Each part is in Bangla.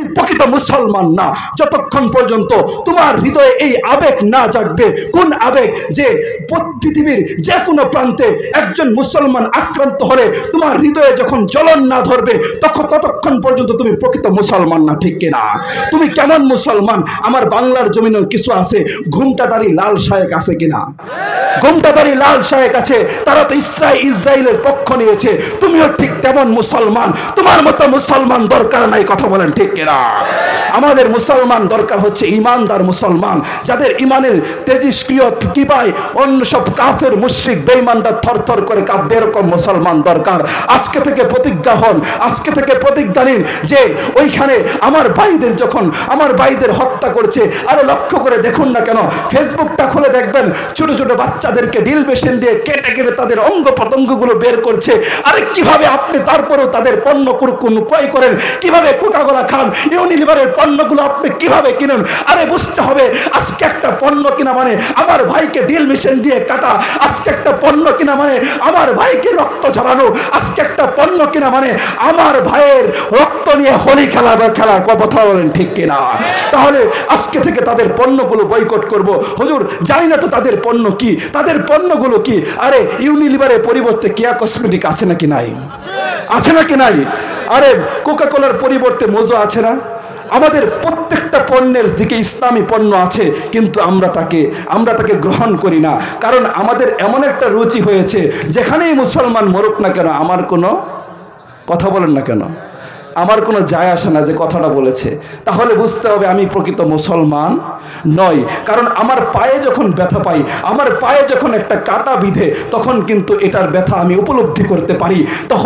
প্রকৃত মুসলমান না। যতক্ষণ পর্যন্ত তোমার হৃদয়ে এই আবেগ না জাগবে, কোন আবেগ? যে পৃথিবীর যে কোনো প্রান্তে একজন মুসলমান আক্রান্ত হলে তোমার হৃদয়ে যখন জ্বলন না ধরবে, ততক্ষণ পর্যন্ত তুমি প্রকৃত মুসলমান না। ঠিক কিনা? তুমি কেমন মুসলমান? আমার বাংলার জমিনেও কিছু আছে, ঘুমটাদারি লাল শায়েক আছে কিনা? ঘুমটাদারি লাল শায়েক আছে, তারা তো ইসরায়েলের পক্ষ নিয়েছে। তুমিও ঠিক তেমন মুসলমান। তোমার মতো মুসলমান দরকার নাই। কথা বলেন ঠিক কিনা? আমাদের মুসলমান দরকার হচ্ছে ইমানদার মুসলমান, যাদের ইমানের তেজস্ক্রিয় কৃপায় অন্য সব কাফের মুশরিক বেঈমানরা থরথর করে কাঁপবে, এরকম মুসলমান দরকার। আজকে থেকে প্রতিজ্ঞা হন, আজকে থেকে প্রতিজ্ঞা নিন যে ওইখানে আমার ভাইদের যখন আমার ভাইদের হত্যা করছে, আরে লক্ষ্য করে দেখুন না কেন, ফেসবুকটা খুলে দেখবেন ছোট ছোট বাচ্চাদেরকে ড্রিল মেশিন দিয়ে কেটে কেটে তাদের অঙ্গ প্রত্যঙ্গগুলো বের করছে। আরে কিভাবে আপনি তারপরেও তাদের পণ্য ক্রয় করেন? কিভাবে কোকাকোলা খান? ইউনিলিভারের পণ্যগুলো আপনি কিভাবে কিনেন? আরে বুঝতে হবে, আজকে একটা পণ্য কিনা মানে আমার ভাইকে ড্রিল মেশিন দিয়ে কাটা, আজকে একটা পণ্য কিনা মানে আমার ভাইকে রক্ত ঝরানো, আজকে একটা পণ্য কিনা মানে আমার ভাইয়ের রক্ত নিয়ে হোলি খেলার কথা বলেন ঠিক কিনা? তাহলে আজকে থেকে তাদের পণ্যগুলো বয়কট করব। হুজুর জানি না তো তাদের পণ্য কি, তাদের পণ্যগুলো কি? আরে ইউনিলিভারের পরিবর্তে কেয়া কসমেটিক আছে নাকি নাই? আছে নাকি নাই? আরে কোকাকোলার পরিবর্তে মোজো আছে না? আমাদের প্রত্যেকটা পণ্যের দিকে ইসলামী পণ্য আছে, কিন্তু আমরা তাকে গ্রহণ করি না। কারণ আমাদের এমন একটা রুচি হয়েছে, যেখানেই মুসলমান মরুক না কেন আমার কোনো কথা বলেন না কেন, আমার কোনো যায় আসে না যে কথাটা বলেছে। তাহলে বুঝতে হবে আমি প্রকৃত মুসলমান নই। কারণ আমার পায়ে যখন ব্যথা পাই, আমার পায়ে যখন একটা কাটা বিধে, তখন কিন্তু এটার ব্যথা আমি উপলব্ধি করতে পারি,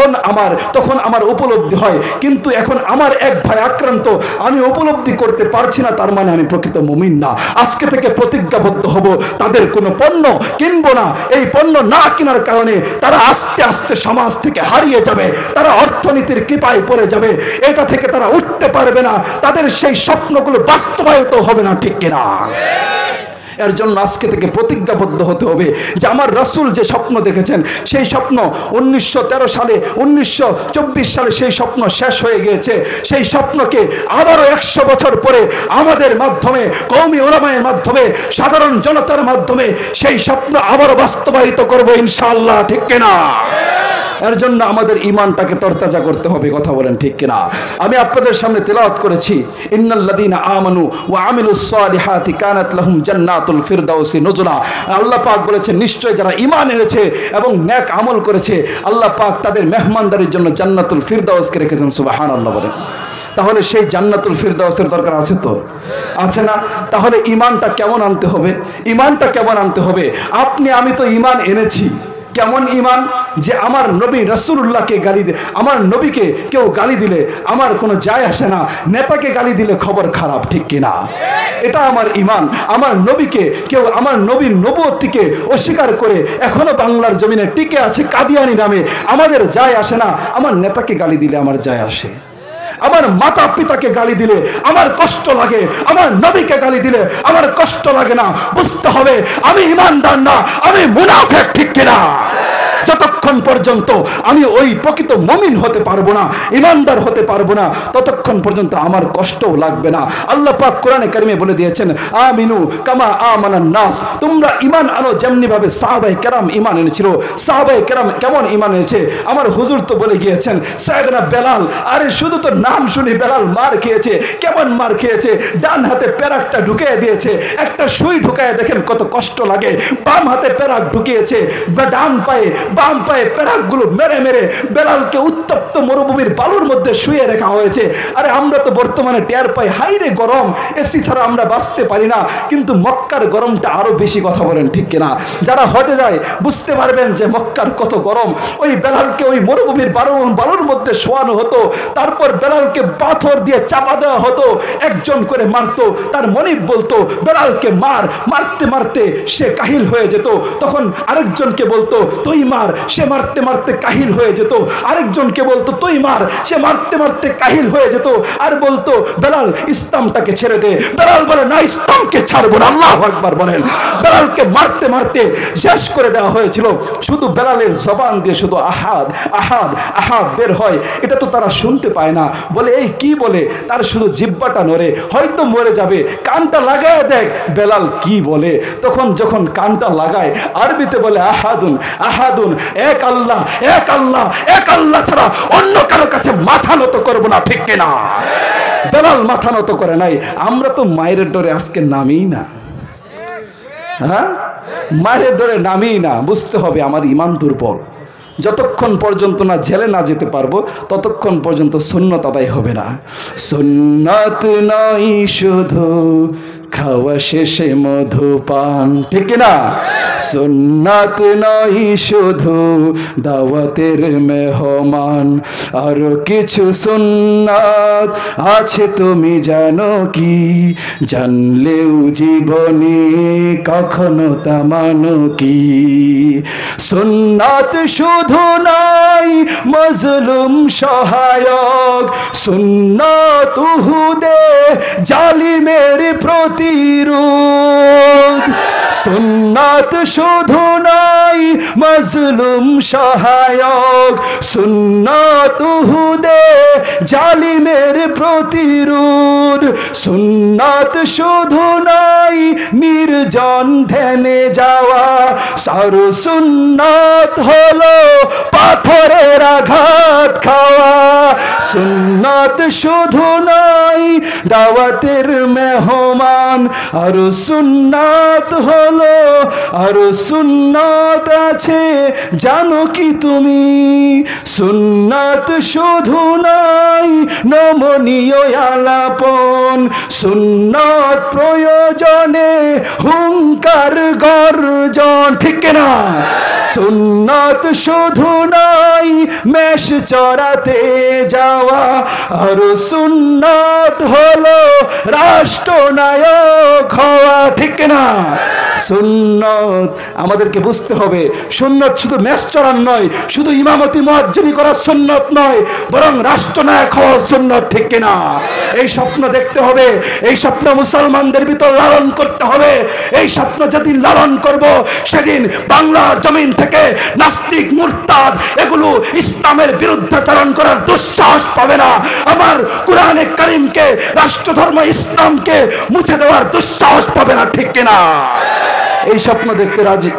তখন আমার উপলব্ধি হয়। কিন্তু এখন আমার এক ভাই আক্রান্ত, আমি উপলব্ধি করতে পারছি না, তার মানে আমি প্রকৃত মুমিন না। আজকে থেকে প্রতিজ্ঞাবদ্ধ হব, তাদের কোনো পণ্য কিনবো না। এই পণ্য না কেনার কারণে তারা আস্তে আস্তে সমাজ থেকে হারিয়ে যাবে, তারা অর্থনীতির কৃপায় পড়ে যাবে, এটা থেকে তারা উঠতে পারবে না, তাদের সেই স্বপ্নগুলো বাস্তবায়িত হবে না। ঠিক কিনা? এর জন্য আজকে থেকে প্রতিজ্ঞাবদ্ধ হতে হবে যে আমার রাসূল যে স্বপ্ন দেখেছেন, সেই স্বপ্ন 1913 সালে 1924 সালে সেই স্বপ্ন শেষ হয়ে গিয়েছে। সেই স্বপ্নকে আবারও 100 বছর পরে আমাদের মাধ্যমে, কওমি উলামায়ের মাধ্যমে, সাধারণ জনতার মাধ্যমে সেই স্বপ্ন আবারও বাস্তবায়িত করব ইনশাআল্লাহ। ঠিক কিনা? এর জন্য আমাদের ঈমানটাকে তরতাজা করতে হবে। কথা বলেন ঠিক কিনা? আমি আপনাদের সামনে তেলাওয়াত করেছি, ইন্নাল্লাযীনা আমানু ওয়া আমিলুস সালিহাতি কানাত লাহুম জান্নাতুল ফিরদাউসি নুজুলা। আল্লাহ পাক বলেছেন, নিশ্চয় যারা ঈমান এনেছে এবং নেক আমল করেছে, আল্লাহ পাক তাদের মেহমানদারির জন্য জান্নাতুল ফিরদাউসকে রেখেছেন। সুবহানাল্লাহ বলেন। তাহলে সেই জান্নাতুল ফিরদাউসের দরকার আছে তো? আছে না? তাহলে ঈমানটা কেমন আনতে হবে? ঈমানটা কেমন আনতে হবে? আমি তো ঈমান এনেছি। কেমন ঈমান? যে আমার নবী রাসূলুল্লাহকে গালি দে, আমার নবীকে কেউ গালি দিলে আমার কোনো যায় আসে না, নেতাকে গালি দিলে খবর খারাপ। ঠিক কিনা? এটা আমার ঈমান। আমার নবীকে কেউ, আমার নবীর নবুয়তকে অস্বীকার করে এখনো বাংলার জমিনে টিকে আছে কাদিয়ানি নামে, আমাদের যায় আসে না। আমার নেতাকে গালি দিলে আমার যায় আসে, আমার মাতা পিতাকে গালি দিলে আমার কষ্ট লাগে, আমার নবীকে গালি দিলে আমার কষ্ট লাগে না। বুঝতে হবে আমি ঈমানদার না, আমি মুনাফিক। ঠিক কিনা? যতক্ষণ পর্যন্ত আমি ওই প্রকৃত মুমিন হতে পারবো না, ঈমানদার হতে পারবো না, ততক্ষণ পর্যন্ত আমার কষ্টও লাগবে না। আল্লাহ পাক কোরআনে কারিমে বলে দিয়েছেন, আমিনু কামা আমানান নাস, তোমরা ঈমান আনো যেমনি ভাবে সাহাবায়ে কেরাম ঈমান এনেছিল। সাহাবায়ে কেরাম কেমন ঈমান এনেছে? আমার হুজুর তো বলে গিয়েছেন, সাইয়েদনা বেলাল, আরে শুধু তো নাম শুনি বেলাল মার খেয়েছে। কেমন মার খেয়েছে? ডান হাতে পেরাকটা ঢুকিয়ে দিয়েছে, একটা সুই ঢুকায় দেখেন কত কষ্ট লাগে। বাম হাতে পেরাক ঢুকিয়েছে, বাম পায়ে পেরাকগুলো মেরে মেরে বেলালকে উত্তপ্ত মরুভূমির বালুর মধ্যে শুয়ে রাখা হয়েছে। আরে আমরা তো বর্তমানে টের পাই, হাইরে গরম, এসি ছাড়া আমরা বাঁচতে পারি না, কিন্তু মক্কার গরমটা আরো বেশি। কথা বলেন ঠিক কিনা? যারা হজে যায় বুঝতে পারবেন যে মক্কার কত গরম। ওই বেলালকে ওই মরুভূমির বালুর মধ্যে শোয়ানো হতো, তারপর বেলালকে পাথর দিয়ে চাপা দেওয়া হতো, একজন করে মারতো। তার মনিব বলতো বেলালকে মারতে মারতে সে কাহিল হয়ে যেত, তখন আরেকজনকে বলতো তুই মার, সে মারতে মারতে কাহিল হয়ে যেত, আরেকজনকে বলতো তুই মার, সে মারতে মারতে কাহিল হয়ে যেত, আর বলতো বেলাল ইসলামটাকে ছেড়ে দে। বেলাল বলে না, ইসলামকে ছাড়বো না। আল্লাহু আকবার বলেন। বেলালকে মারতে মারতে শেষ করে দেওয়া হয়েছিল। শুধু বেলালের জবান দিয়ে শুধু আহাদ আহাদ আহাদ বের হয়, এটা তো তারা শুনতে পায় না। বলে এই কি বলে, তার শুধু জিহ্বাটা নড়ে, হয়তো মরে যাবে। কানটা লাগায় দেখ বেলাল কি বলে। তখন যখন কানটা লাগায় আরবিতে বলে আহাদুন আহাদুন, এক আল্লাহ এক আল্লাহ এক আল্লাহ ছাড়া অন্য কারো কাছে মাথা নত করবো না, ঠিক কিনা? বেলাল মাথা নত করে নাই। আমরা তো মায়ের ডরে আজকে নামিই না, হ্যাঁ, মায়ের ডরে নামিই না। বুঝতে হবে আমার ঈমান দুর্বল। যতক্ষণ পর্যন্ত না জেলে না যেতে পারবো ততক্ষণ পর্যন্ত সুন্নত আদায় হবে না। সুন্নত নয় শুধু খাওয়া শেষে মধুপান, ঠিক না? সুন্নাত নয় শুধু দাওয়াতের মেহমান, আরো কিছু সুন্নাত আছে তুমি জানো কি? জানলেও জীবনে কখনো তা মানো কি? সুন্নাত শুধু নয় মজলুম সহায়ক, সুন্নাত উহুদে জালিমের প্রতিরোধ। সুন্নাত শুধু নয় মজলুম সহায়ক, সুন্নাত উহুদে জালিমের প্রতিরোধ। সুন্নাত শুধু নয় নির্জন ধ্যানে যাওয়া, আর সুন্নাত হলো পাথরের আঘাত খাওয়া। সুন্নাত শুধু নয় দাওয়াতের মেহমান, আর সুন্নাত হলো, আর সুন্নাত আছে জানো কি তুমি? সুন্নাত শুধু নয় নমনীয় আলাপন, সুন্নাত প্রয়োজনে হুঙ্কার গর্জন, ঠিক না? সুন্নাত শুধু নয় মেষ চড়াতে যাওয়া, আর সুন্নাত হলো রাষ্ট্রনায়ক হওয়া, ঠিক না? সুন্নত আমাদেরকে বুঝতে হবে। সুন্নত শুধু মেষ চড়ান নয়, শুধু ইমামতি মুয়াজ্জিনি করার সুন্নত নয়, বরং রাষ্ট্রনায়ক হওয়ার সুন্নত, ঠিক কিনা? এই স্বপ্ন দেখতে হবে, এই স্বপ্ন মুসলমানদের ভিতর লালন করতে হবে। এই স্বপ্ন যেদিন লালন করব সেদিন বাংলার জমিন থেকে নাস্তিক মুরতাদ এগুলো ইসলামের বিরুদ্ধাচরণ করার দুঃসাহস পাবে না। আমার কোরআনে কারীমকে, রাষ্ট্রধর্ম ইসলামকে মুছে দেওয়ার দুঃসাহস পাবে না, ঠিক কিনা? এই স্বপ্ন দেখতে রাজি।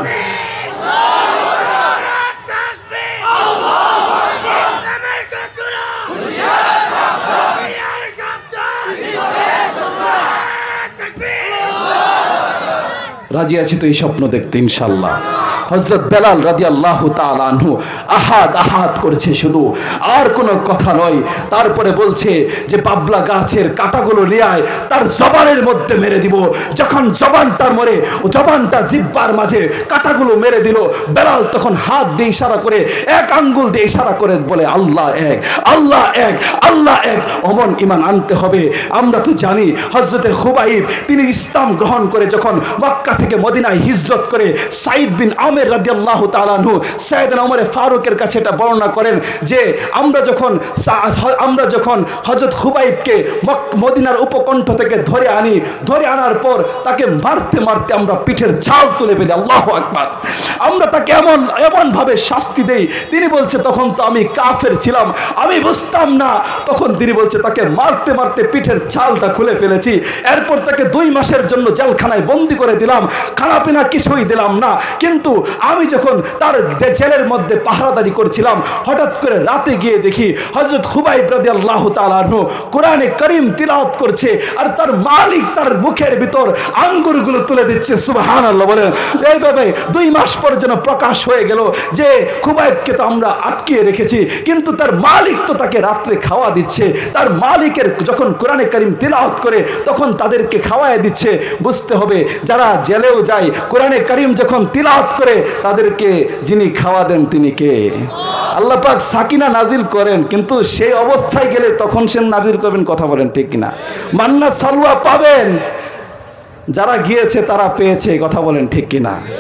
রাজি আছি তো এই স্বপ্ন দেখতে ইনশাল্লাহ। হযরত বেলাল রাদিয়াল্লাহু তাআলা আনহু আহাদ আহাদ করেছে শুধু, আর কোনো কথা নয়। তারপরে বলছে যে পাবলা গাছের কাঁটাগুলো নিয়ে আয়, তার জবানের মধ্যে মেরে দিব। যখন জবানটার মরে, জবানটা জিহ্বার মাঝে কাঁটাগুলো মেরে দিল, বেলাল তখন হাত দিয়ে ইশারা করে, এক আঙ্গুল দিয়ে ইশারা করে বলে আল্লাহ এক, আল্লাহ এক, আল্লাহ এক। অমন ঈমান আনতে হবে। আমরা তো জানি হযরতে খুবাইব তিনি ইসলাম গ্রহণ করে যখন মক্কা থেকে মদিনায় হিজরত করে, সাইদ বিন আমের রাদিয়াল্লাহু তাআলা আনহু সাইয়েদনা ওমর ফারুকের কাছে এটা বর্ণনা করেন যে আমরা যখন হযরত খুবাইবকে মদিনার উপকণ্ঠ থেকে ধরে আনার পর তাকে মারতে মারতে আমরা পিঠের ছাল তুলে ফেলি। আল্লাহু আকবার। আমরা তাকে এমন ভাবে শাস্তি দেই। তিনি বলছে তখন তো আমি কাফের ছিলাম, আমি বুঝতাম না। তখন তিনি বলছে তাকে মারতে মারতে পিঠের ছালটা খুলে ফেলেছি। এরপর তাকে 2 মাসের জন্য জেলখানায় বন্দি করে দিলাম, খানাপিনা কিছুই দিলাম না। কিন্তু আমি যখন তার জেলের মধ্যে পাহারাদারি করছিলাম, হঠাৎ করে রাতে গিয়ে দেখি হযরত খুবাইব রাদিয়াল্লাহু তাআলা আনহু কোরআনে কারীম তিলাওয়াত করছে, আর তার মালিক তার মুখের ভিতর আঙ্গুরগুলো তুলে দিচ্ছে। সুবহানাল্লাহ বলেন। এইভাবে 2 মাস পর যেন প্রকাশ হয়ে গেল যে খুবাইবকে তো আমরা আটকিয়ে রেখেছি, কিন্তু তার মালিক তো তাকে রাত্রে খাওয়া দিচ্ছে। তার মালিকের যখন কোরআনে কারীম তিলাওয়াত করে তখন তাদেরকে খাওয়ায় দিচ্ছে। বুঝতে হবে যারা জেলেও যায়, কোরআনে কারীম যখন তিলাওয়াত করে তাদেরকে যিনি খাওয়া দেন তিনি কে? আল্লাহ পাক সাকিনা নাজিল করেন, কিন্তু সেই অবস্থায় গেলে তখন সে নাজিল করবেন। কথা বলেন ঠিক কিনা? মান্না সালওয়া পাবেন, যারা গিয়েছে তারা পেয়েছে। কথা বলেন ঠিক কিনা?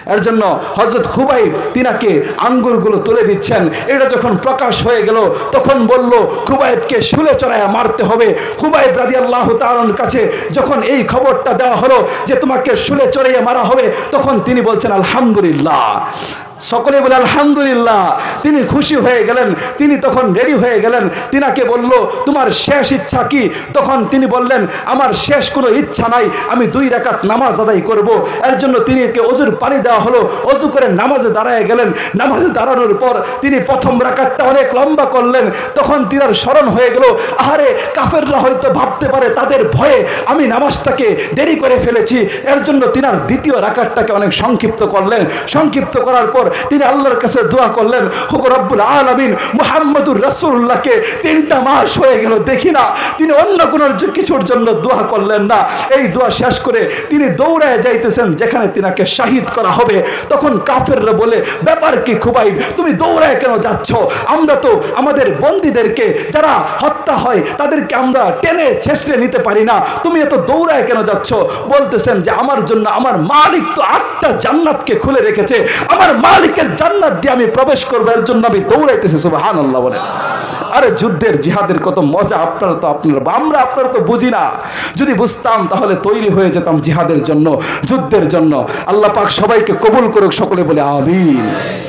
এর জন্য হযরত খুবাইব তিনাকে আঙ্গুরগুলো তুলে দিচ্ছেন। এটা যখন প্রকাশ হয়ে গেল তখন বলল খুবাইবকে শুলে চড়াইয়া মারতে হবে। খুবাইব রাদিয়াল্লাহু তাআলার কাছে যখন এই খবরটা দেওয়া হলো যে তোমাকে শুলে চড়াইয়া মারা হবে, তখন তিনি বলছেন আলহামদুলিল্লাহ। সকলে বলে আলহামদুলিল্লাহ। তিনি খুশি হয়ে গেলেন, তিনি তখন রেডি হয়ে গেলেন। তিনাকে বলল তোমার শেষ ইচ্ছা কি? তখন তিনি বললেন আমার শেষ কোনো ইচ্ছা নাই, আমি 2 রাকাত নামাজ আদায় করব। এর জন্য তিনিকে অজুর পানি দেওয়া হলো, অজু করে নামাজে দাঁড়ায় গেলেন। নামাজে দাঁড়ানোর পর তিনি প্রথম রাকাতটা অনেক লম্বা করলেন। তখন তিনার স্মরণ হয়ে গেল আহারে কাফেররা হয়তো ভাবতে পারে তাদের ভয়ে আমি নামাজটাকে দেরি করে ফেলেছি। এর জন্য তিনার দ্বিতীয় রাকাতটাকে অনেক সংক্ষিপ্ত করলেন। সংক্ষিপ্ত করার পর তিনি আল্লাহর কাছে দোয়া করলেন, হুক রব্বুল আলামিন মুহাম্মদুর রাসূলুল্লাহকে 3টা মাস হয়ে গেল দেখি না। তিনি অন্য কোনো কিছুর জন্য দোয়া করলেন না। এই দোয়া শেষ করে তিনি দৌড়ায় যাইতেছেন যেখানে তিনাকে শহীদ করা হবে। তখন কাফেররা বলে ব্যাপার কি খুবাইব, তুমি দৌড়ায় কেন যাচ্ছ? আমরা তো আমাদের বন্দীদেরকে যারা হত্যা হয় তাদেরকে আমরা টেনে ছেঁচড়ে নিতে পারি না, তুমি এত দৌড়ায় কেন যাচ্ছ? বলতেছেন যে আমার জন্য আমার মালিক তো 8টা জান্নাতকে খুলে রেখেছে, আমার মালিকের জান্নাত দিয়ে আমি প্রবেশ করব, এর জন্য আমি দৌড়াইতেছি। সুবহানাল্লাহ বলে। আরে যুদ্ধের জিহাদের কত মজা আপনারা তো বুঝি না। যদি বুঝতাম তাহলে তৈরি হয়ে যেতাম জিহাদের জন্য, যুদ্ধের জন্য। আল্লাহ পাক সবাইকে কবুল করুক, সকলে বলে আমিন।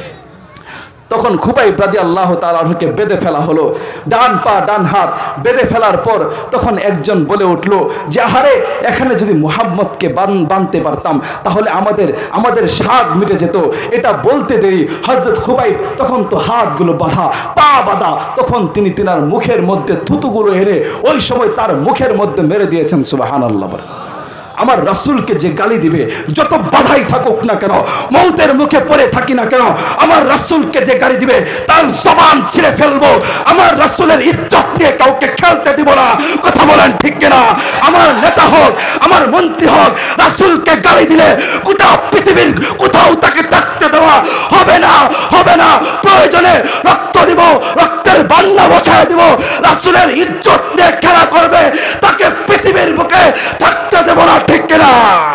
তখন খুবাইব রাদিয়াল্লাহু তাআলাকে বেঁধে ফেলা হলো, ডান পা ডান হাত বেঁধে ফেলার পর তখন একজন বলে উঠলো যে আহারে এখানে যদি মুহাম্মদকে বাঁধতে পারতাম তাহলে আমাদের স্বাদ মিটে যেত। এটা বলতে দেরি হযরত খুবাইব তখন তো হাতগুলো বাঁধা, পা বাঁধা, তখন তিনি তিনার মুখের মধ্যে থুতুগুলো এনে ওই সময় তার মুখের মধ্যে মেরে দিয়েছেন। সুবহানাল্লাহ। আমার রাসূলকে যে গালি দিবে, যত বাধাই থাকুক না কেন, মৌতের মুখে পড়ে থাকি না কেন, আমার রাসূলকে যে গালি দিবে তার জবান ছিঁড়ে ফেলবো। আমার রাসূলের ইজ্জত নিয়ে কাউকে খেলতে দিব না। কথা বলেন ঠিক কিনা? আমার নেতা হোক, আমার মন্ত্রী হোক, রাসূলকে গালি দিলে গোটা পৃথিবীর কোথাও তাকে থাকতে দেওয়া হবে না, হবে না। প্রয়োজনে রক্ত দিব, রক্তের বান্না বসায় দিব। রাসূলের ইজ্জত নিয়ে খেলা করবে, তাকে পৃথিবীর বুকে থাকতে দেব না। ঠিক কিনা?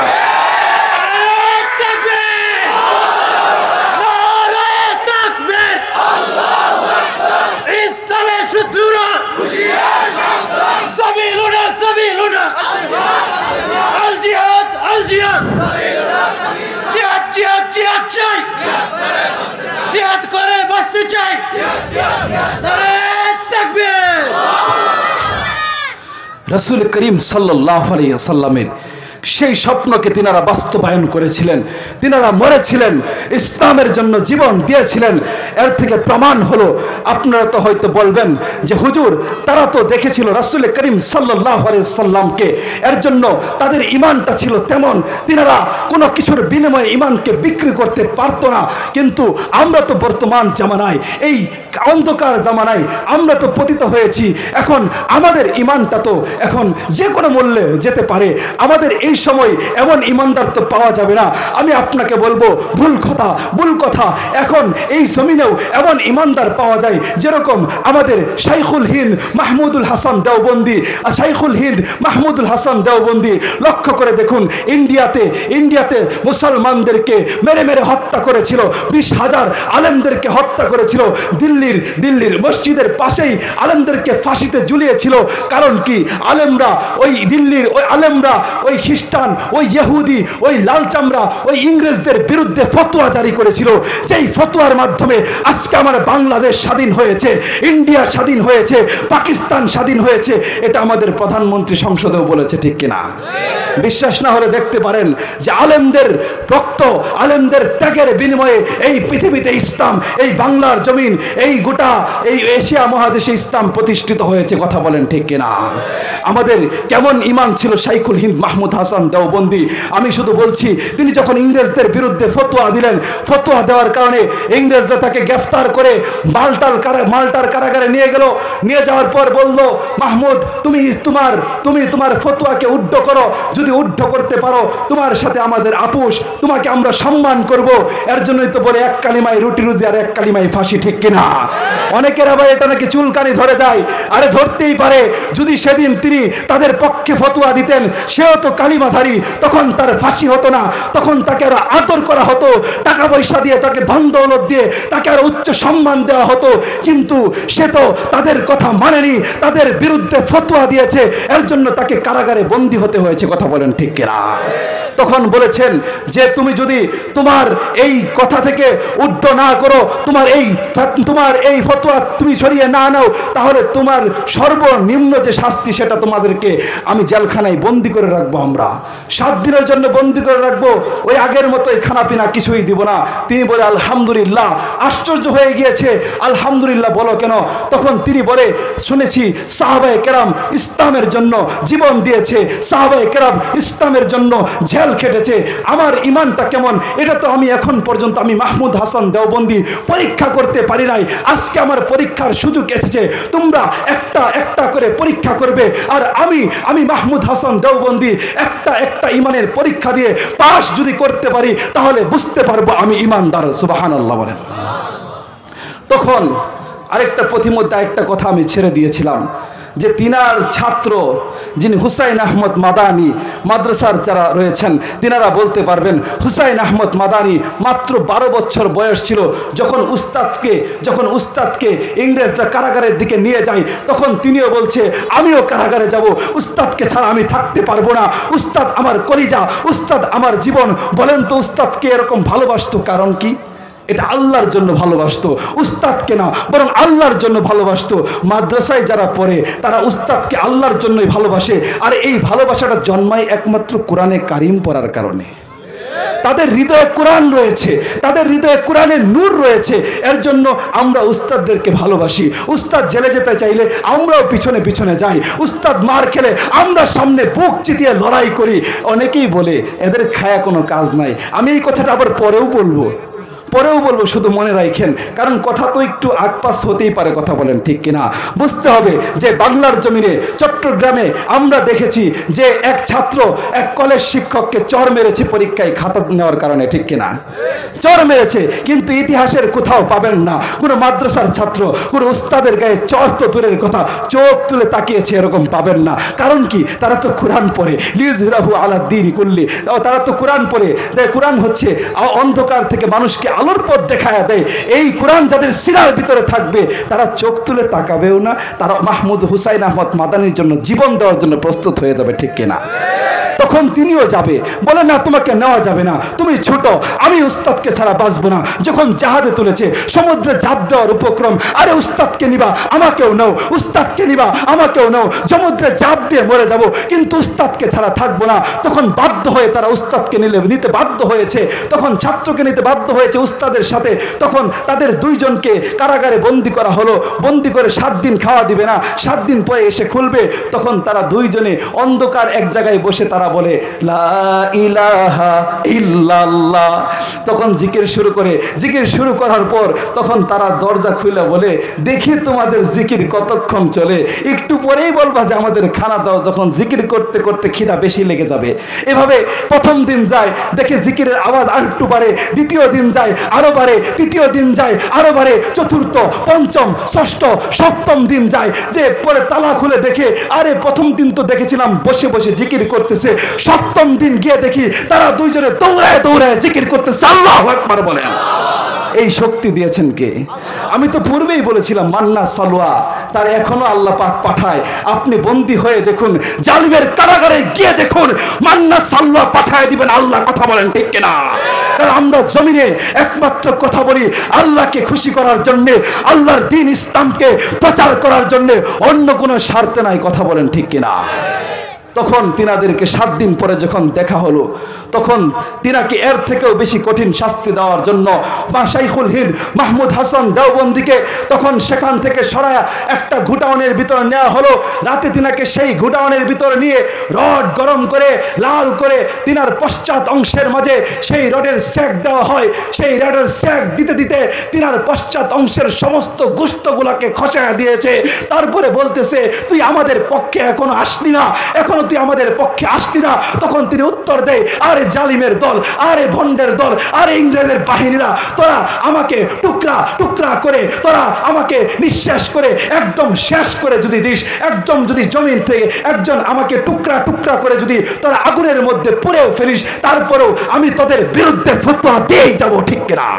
ইসলামের শত্রুরা আল জিহাদ, আল জিহাদ, জিহাদ, জিহাদ, জিহাদ চাই, জিহাদ করে বাঁচতে চাই। তাকবীর। রাসূল করিম সাল্লাল্লাহু আলাইহি ওয়াসাল্লামের সেই স্বপ্নকে তিনারা বাস্তবায়ন করেছিলেন। তিনারা মরেছিলেন, ইসলামের জন্য জীবন দিয়েছিলেন। এর থেকে প্রমাণ হলো, আপনারা তো হয়তো বলবেন যে হুজুর তারা তো দেখেছিল রাসূল করিম সাল্লাল্লাহু আলাইহি ওয়াসাল্লামকে, এর জন্য তাদের ঈমানটা ছিল তেমন, তিনারা কোনো কিছুর বিনিময়ে ঈমানকে বিক্রি করতে পারতো না। কিন্তু আমরা তো বর্তমান জামানায়, এই অন্ধকার জামানায় আমরা তো পতিত হয়েছি। এখন আমাদের ঈমানটা তো এখন যে কোনো মূল্যে যেতে পারে। আমাদের এই সময় এমন ইমানদার তো পাওয়া যাবে না। আমি আপনাকে বলবো ভুল কথা। এখন এই জমিনেও এমন ইমানদার পাওয়া যায় যেরকম আমাদের শাইখুল হিন্দ মাহমুদুল হাসান দেওবন্দি, শাইখুল হিন্দ মাহমুদুল হাসান দেওবন্দি। লক্ষ্য করে দেখুন, ইন্ডিয়াতে মুসলমানদেরকে মেরে মেরে হত্যা করেছিল, 20,000 আলেমদেরকে হত্যা করেছিল। দিল্লির মসজিদের পাশেই আলেমদেরকে ফাঁসিতে ঝুলিয়েছিল। কারণ কি? আলেমরা ওই দিল্লির আলেমরা ওই খ্রিস্টান, ওই ইহুদি, ওই লাল চামড়া, ওই ইংরেজদের বিরুদ্ধে ফতোয়া জারি করেছিল। যেই ফতোয়ার মাধ্যমে আজকে আমার বাংলাদেশ স্বাধীন হয়েছে, ইন্ডিয়া স্বাধীন হয়েছে, পাকিস্তান স্বাধীন হয়েছে। এটা আমাদের প্রধানমন্ত্রী সংসদেও বলেছে, ঠিক কিনা? বিশ্বাস না হলে দেখতে পারেন যে আলেমদের রক্ত, আলেমদের ত্যাগের বিনিময়ে এই পৃথিবীতে ইসলাম, এই বাংলার জমিন, এই গোটা এই এশিয়া মহাদেশে ইসলাম প্রতিষ্ঠিত হয়েছে। কথা বলেন ঠিক কিনা? আমাদের কেমন ঈমান ছিল শাইখুল হিন্দ মাহমুদ হাসান দেওবন্দি। আমি শুধু বলছি, তিনি যখন ইংরেজদের বিরুদ্ধে ফতোয়া দিলেন, ফতোয়া দেওয়ার কারণে ইংরেজরা তাকে গ্রেফতার করে মাল্টার কারাগারে নিয়ে গেল। নিয়ে যাওয়ার পর বলল, মাহমুদ তুমি তোমার ফতোয়াকে উদ্ধ করো, যদি উদ্ধ করতে পারো তোমার সাথে আমাদের আপোষ, তোমাকে আমরা সম্মান করব। এর জন্যই তো বলে এক কালিমায় রুটি রুজি আর এক কালিমায় ফাঁসি, ঠিক কিনা? অনেকের আবার এটা নাকি চুলকানি ধরে যায়। আরে ধরতেই পারে, যদি সেদিন তিনি তাদের পক্ষে ফতোয়া দিতেন, সেও তো কালিমা কালিমাধারী, তখন তার ফাঁসি হতো না, তখন তাকে আরো আদর করা হতো, টাকা পয়সা দিয়ে, তাকে ধন দৌলত দিয়ে তাকে আরো উচ্চ সম্মান দেওয়া হতো। কিন্তু সে তো তাদের কথা মানেনি, তাদের বিরুদ্ধে ফতোয়া দিয়েছে, এর জন্য তাকে কারাগারে বন্দী হতে হয়েছে। কথা বলেন ঠিক কিনা? তখন বলেছেন যে তুমি যদি তোমার এই কথা থেকে উদ্ধ না করো, তোমার এই ফতোয়া তুমি সরিয়ে না নাও, তাহলে তোমার সর্বনিম্ন যে শাস্তি সেটা তোমাদেরকে আমি জেলখানায় বন্দি করে রাখবো, আমরা 7 দিনের জন্য বন্দি করে রাখবো, ওই আগের মতোই খানা পিনা কিছুই দিব না। তিনি বলে আলহামদুলিল্লাহ। আশ্চর্য হয়ে গিয়েছে, আলহামদুলিল্লাহ বলো কেন? তখন তিনি বলে, শুনেছি সাহাবায়ে কেরাম ইসলামের জন্য জীবন দিয়েছে, সাহাবায়ে কেরাম ইসলামের জন্য জেল খেটেছে, আমার ইমানটা কেমন এটা তো আমি এখন পর্যন্ত আমি মাহমুদ হাসান দেওবন্দি পরীক্ষা করতে পারি নাই। আজকে আমার পরীক্ষার সুযোগ এসেছে, তোমরা একটা একটা করে পরীক্ষা করবে, আর আমি মাহমুদ হাসান দেওবন্দি একটা ইমানের পরীক্ষা দিয়ে পাস যদি করতে পারি, তাহলে বুঝতে পারবো আমি ইমানদার। সুবহানাল্লাহ বলেন। তখন আরেকটা প্রতিমধ্যে একটা কথা আমি ছেড়ে দিয়েছিলাম, যে তিনার ছাত্র যিনি হুসাইন আহমদ মাদানি, মাদ্রাসার যারা রয়েছেন তিনারা বলতে পারবেন, হুসাইন আহমদ মাদানি মাত্র 12 বছর বয়স ছিল যখন উস্তাদকে ইংরেজরা কারাগারের দিকে নিয়ে যায়, তখন তিনিও বলছে আমিও কারাগারে যাব, উস্তাদকে ছাড়া আমি থাকতে পারবো না, উস্তাদ আমার কলিজা, উস্তাদ আমার জীবন। বলেন তো উস্তাদকে এরকম ভালোবাসতো কারণ কি? এটা আল্লাহর জন্য ভালোবাসতো, উস্তাদকে না বরং আল্লাহর জন্য ভালোবাসতো। মাদ্রাসায় যারা পড়ে তারা উস্তাদকে আল্লাহর জন্যই ভালোবাসে, আর এই ভালোবাসাটা জন্মায় একমাত্র কোরআনে কারিম পড়ার কারণে। তাদের হৃদয়ে কোরআন রয়েছে, তাদের হৃদয়ে কোরআনের নূর রয়েছে, এর জন্য আমরা উস্তাদদেরকে ভালোবাসি। উস্তাদ জেলে যেতে চাইলে আমরাও পিছনে পিছনে যাই, উস্তাদ মার খেলে আমরা সামনে বুক চিতিয়ে লড়াই করি। অনেকেই বলে এদের খায়া কোনো কাজ নাই, আমি এই কথাটা আবার পরেও বলবো, শুধু মনে রাখেন, কারণ কথা তো একটু আকপাস হতেই পারে। কথা বলেন ঠিক কিনা? বুঝতে হবে যে বাংলার জমিনে চট্টগ্রামে আমরা দেখেছি যে এক ছাত্র এক কলেজ শিক্ষককে চর মেরেছে পরীক্ষায় খাতা নেওয়ার কারণে, ঠিক কিনা? চর মেরেছে, কিন্তু ইতিহাসের কোথাও পাবেন না কোনো মাদ্রাসার ছাত্র কোনো উস্তাদের গায়ে চর তো দূরের কথা, চোখ তুলে তাকিয়েছে এরকম পাবেন না। কারণ কি? তারা তো কোরআন পড়ে, লিউজহিরাহু আলা দ্বীনি কুল্লি, তারা তো কোরআন পড়ে। কোরআন হচ্ছে অন্ধকার থেকে মানুষকে আলোর পথ দেখায়া দেয়। এই কোরআন যাদের সিনার ভিতরে থাকবে তারা চোখ তুলে তাকাবেও না, তারা মাহমুদ হুসাইন আহমদ মাদানির জন্য জীবন দেওয়ার জন্য প্রস্তুত হয়ে যাবে, ঠিক কিনা? তখন তিনিও যাবে, বলে না তোমাকে নেওয়া যাবে না, তুমি ছোট, আমি উস্তাদকে ছাড়া বাঁচবো না। যখন জাহাজে তুলেছে সমুদ্রে ঝাঁপ দেওয়ার উপক্রম, আরে উস্তাদকে নিবা আমাকেও নাও, উস্তাদকে নিবা আমাকেও নাও, সমুদ্রে ঝাঁপ দিয়ে মরে যাব, কিন্তু উস্তাদকে ছাড়া থাকবো না। তখন বাধ্য হয়ে তারা উস্তাদকে নিতে বাধ্য হয়েছে, তখন ছাত্রকে নিতে বাধ্য হয়েছে উস্তাদের সাথে। তখন তাদের দুইজনকে কারাগারে বন্দি করা হলো, বন্দি করে 7 দিন খাওয়া দিবে না, 7 দিন পরে এসে খুলবে। তখন তারা দুইজনে অন্ধকার এক জায়গায় বসে তারা বলে লা ইলাহা ইল্লাল্লাহ। তখন জিকির শুরু করে, জিকির শুরু করার পর তখন তারা দরজা খুলে বলে দেখি তোমাদের জিকির কতক্ষণ চলে, একটু পরেই বলবা যে আমাদের খানা দাও। যখন জিকির করতে করতে খিদা বেশি লেগে যাবে। এভাবে প্রথম দিন যায়, দেখে জিকিরের আওয়াজ আর একটু বাড়ে, দ্বিতীয় দিন যায় আরো বাড়ে, তৃতীয় দিন যায় আরো বাড়ে, চতুর্থ, পঞ্চম, ষষ্ঠ, সপ্তম দিন যায়, যে পরে তালা খুলে দেখে আরে প্রথম দিন তো দেখেছিলাম বসে বসে জিকির করতেছে, সপ্তম দিন গিয়ে দেখি তারা দুইজনে দৌড়ায় দৌড়ায় জিকির করতেছে। আল্লাহু আকবার বলেন। এই শক্তি দিয়েছেন কে? আমি তো পূর্বেই বলেছিলাম মান্না সালোয়া, তার এখনো আল্লাহ পাক পাঠায়। আপনি বন্দী হয়ে দেখুন, জালিমের কারাগারে গিয়ে দেখুন, মান্না সালোয়া পাঠায় দিবেন আল্লাহ। কথা বলেন ঠিক কিনা? কারণ আমরা জমিনে একমাত্র কথা বলি আল্লাহকে খুশি করার জন্যে, আল্লাহর দ্বীন ইসলামকে প্রচার করার জন্যে, অন্য কোনো স্বার্থে নাই। কথা বলেন ঠিক কিনা? তখন তিনাদেরকে 7 দিন পরে যখন দেখা হলো, তখন তিনাকে এর থেকেও বেশি কঠিন শাস্তি দেওয়ার জন্য শাইখুল হিন্দ মাহমুদ হাসান দেওবন্দিকে তখন সেখান থেকে সরায়া একটা গোডাউনের ভিতর নেওয়া হলো। রাতে তিনাকে সেই গোডাউনের ভিতর নিয়ে রড গরম করে লাল করে তিনার পশ্চাৎ অংশের মাঝে সেই রডের সেক দেওয়া হয়। সেই রডের সেক দিতে দিতে তিনার পশ্চাৎ অংশের সমস্ত গোশতগুলোকে খসায়া দিয়েছে। তারপরে বলতেছে তুই আমাদের পক্ষে এখনো আসলি না, এখনো তুই আমাদের পক্ষে আসলি না। তখন তিনি উত্তর দেয়, আরে জালিমের দল, আরে ভণ্ডের দল, আরে ইংরেজের বাহিনীরা, তোরা আমাকে টুকরা টুকরা করে, তোরা আমাকে নিঃশেষ করে একদম শেষ করে যদি দিস, একদম যদি জমিন থেকে একজন আমাকে টুকরা টুকরা করে যদি তোরা আগুনের মধ্যে পুড়েও ফেলিস, তারপরেও আমি তোদের বিরুদ্ধে ফতোয়া দিয়েই যাব, ঠিক কিনা?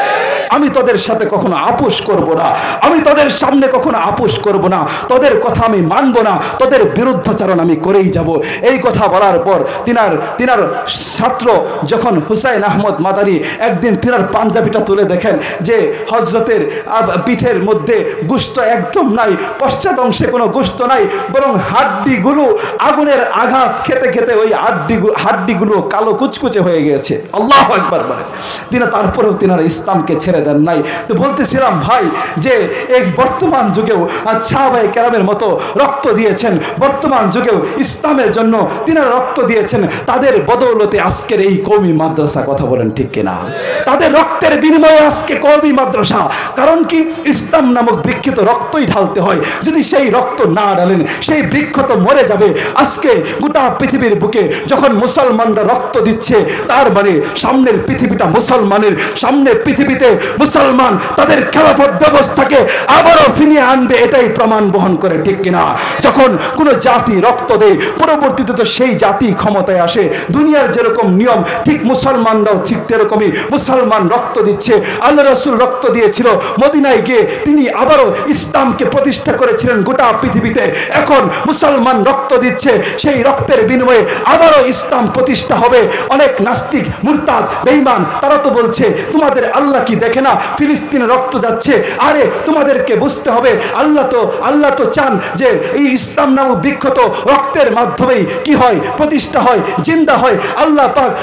আমি তোদের সাথে কখনো আপোষ করব না, আমি তোদের সামনে কখনো আপোষ করব না, তোদের কথা আমি মানব না, তোদের বিরুদ্ধাচরণ আমি করেই যাব। এই কথা বলার পর তিনার ছাত্র যখন হুসাইন আহমদ মাদানী একদিন তিনার পাঞ্জাবিটা তুলে দেখেন যে হজরতের পিঠের মধ্যে গোশত একদম নাই, পশ্চাৎ অংশে কোনো গোশত নাই, বরং হাড্ডিগুলো আগুনের আঘাত খেতে খেতে ওই হাড্ডিগুলো কালো কুচকুচে হয়ে গেছে। আল্লাহু আকবার বলে। তারপরেও তিনারা ইসলামকে ছেড়ে দেন নাই। তো বলতেছিলাম ভাই যে এই বর্তমান যুগেও সাহাবায়ে কেরামের মতো রক্ত দিয়েছেন, বর্তমান যুগেও ইসলামের জন্য তিনারা রক্ত দিয়েছেন, তাদের বদৌলতে আজকের এই কওমি মাদ্রাসা, কথা বলেন ঠিক কিনা? তাদের রক্তের বিনিময়ে আজকে কওমি মাদ্রাসা। কারণ কি? ইসলাম নামক বৃক্ষে তো রক্তই ঢালতে হয়, যদি সেই রক্ত না ঢালেন সেই বৃক্ষ তো মরে যাবে। আজকে গোটা পৃথিবীর বুকে যখন মুসলমানরা রক্ত দিচ্ছে, তার মানে সামনের পৃথিবীটা মুসলমানের, সামনের পৃথিবীতে মুসলমান তাদের খেলাফত ব্যবস্থাকে আবারও ফিরিয়ে আনবে, এটাই প্রমাণ বহন করে, ঠিক কিনা? যখন কোনো জাতি রক্ত দেয়, পরবর্তীতে তো সেই জাতি ক্ষমতায় আসে। দুনিয়ার যেরকম নিয়ম, ঠিক মুসলমানরাও ঠিক তেরকমই মুসলমান রক্ত দিচ্ছে। আল্লাহ রাসূল রক্ত দিয়েছিল মদিনায় গিয়ে, তিনি আবারও ইসলামকে প্রতিষ্ঠা করেছিলেন গোটা পৃথিবীতে। এখন মুসলমান রক্ত দিচ্ছে, সেই রক্তের বিনিময়ে আবারও ইসলাম প্রতিষ্ঠা হবে। অনেক নাস্তিক, মুরতাদ, বেঈমান তারা তো বলছে তোমাদের আল্লাহ কি দেখে না ফিলিস্তিনে রক্ত যাচ্ছে? আরে তোমাদেরকে বুঝতে হবে, আল্লাহ তো চান যে এই ইসলাম নামক বৃক্ষ তো রক্তের মাধ্যমেই কি হয়? প্রতিষ্ঠা হয়, জিন্দা হয়। আল্লাহ পাক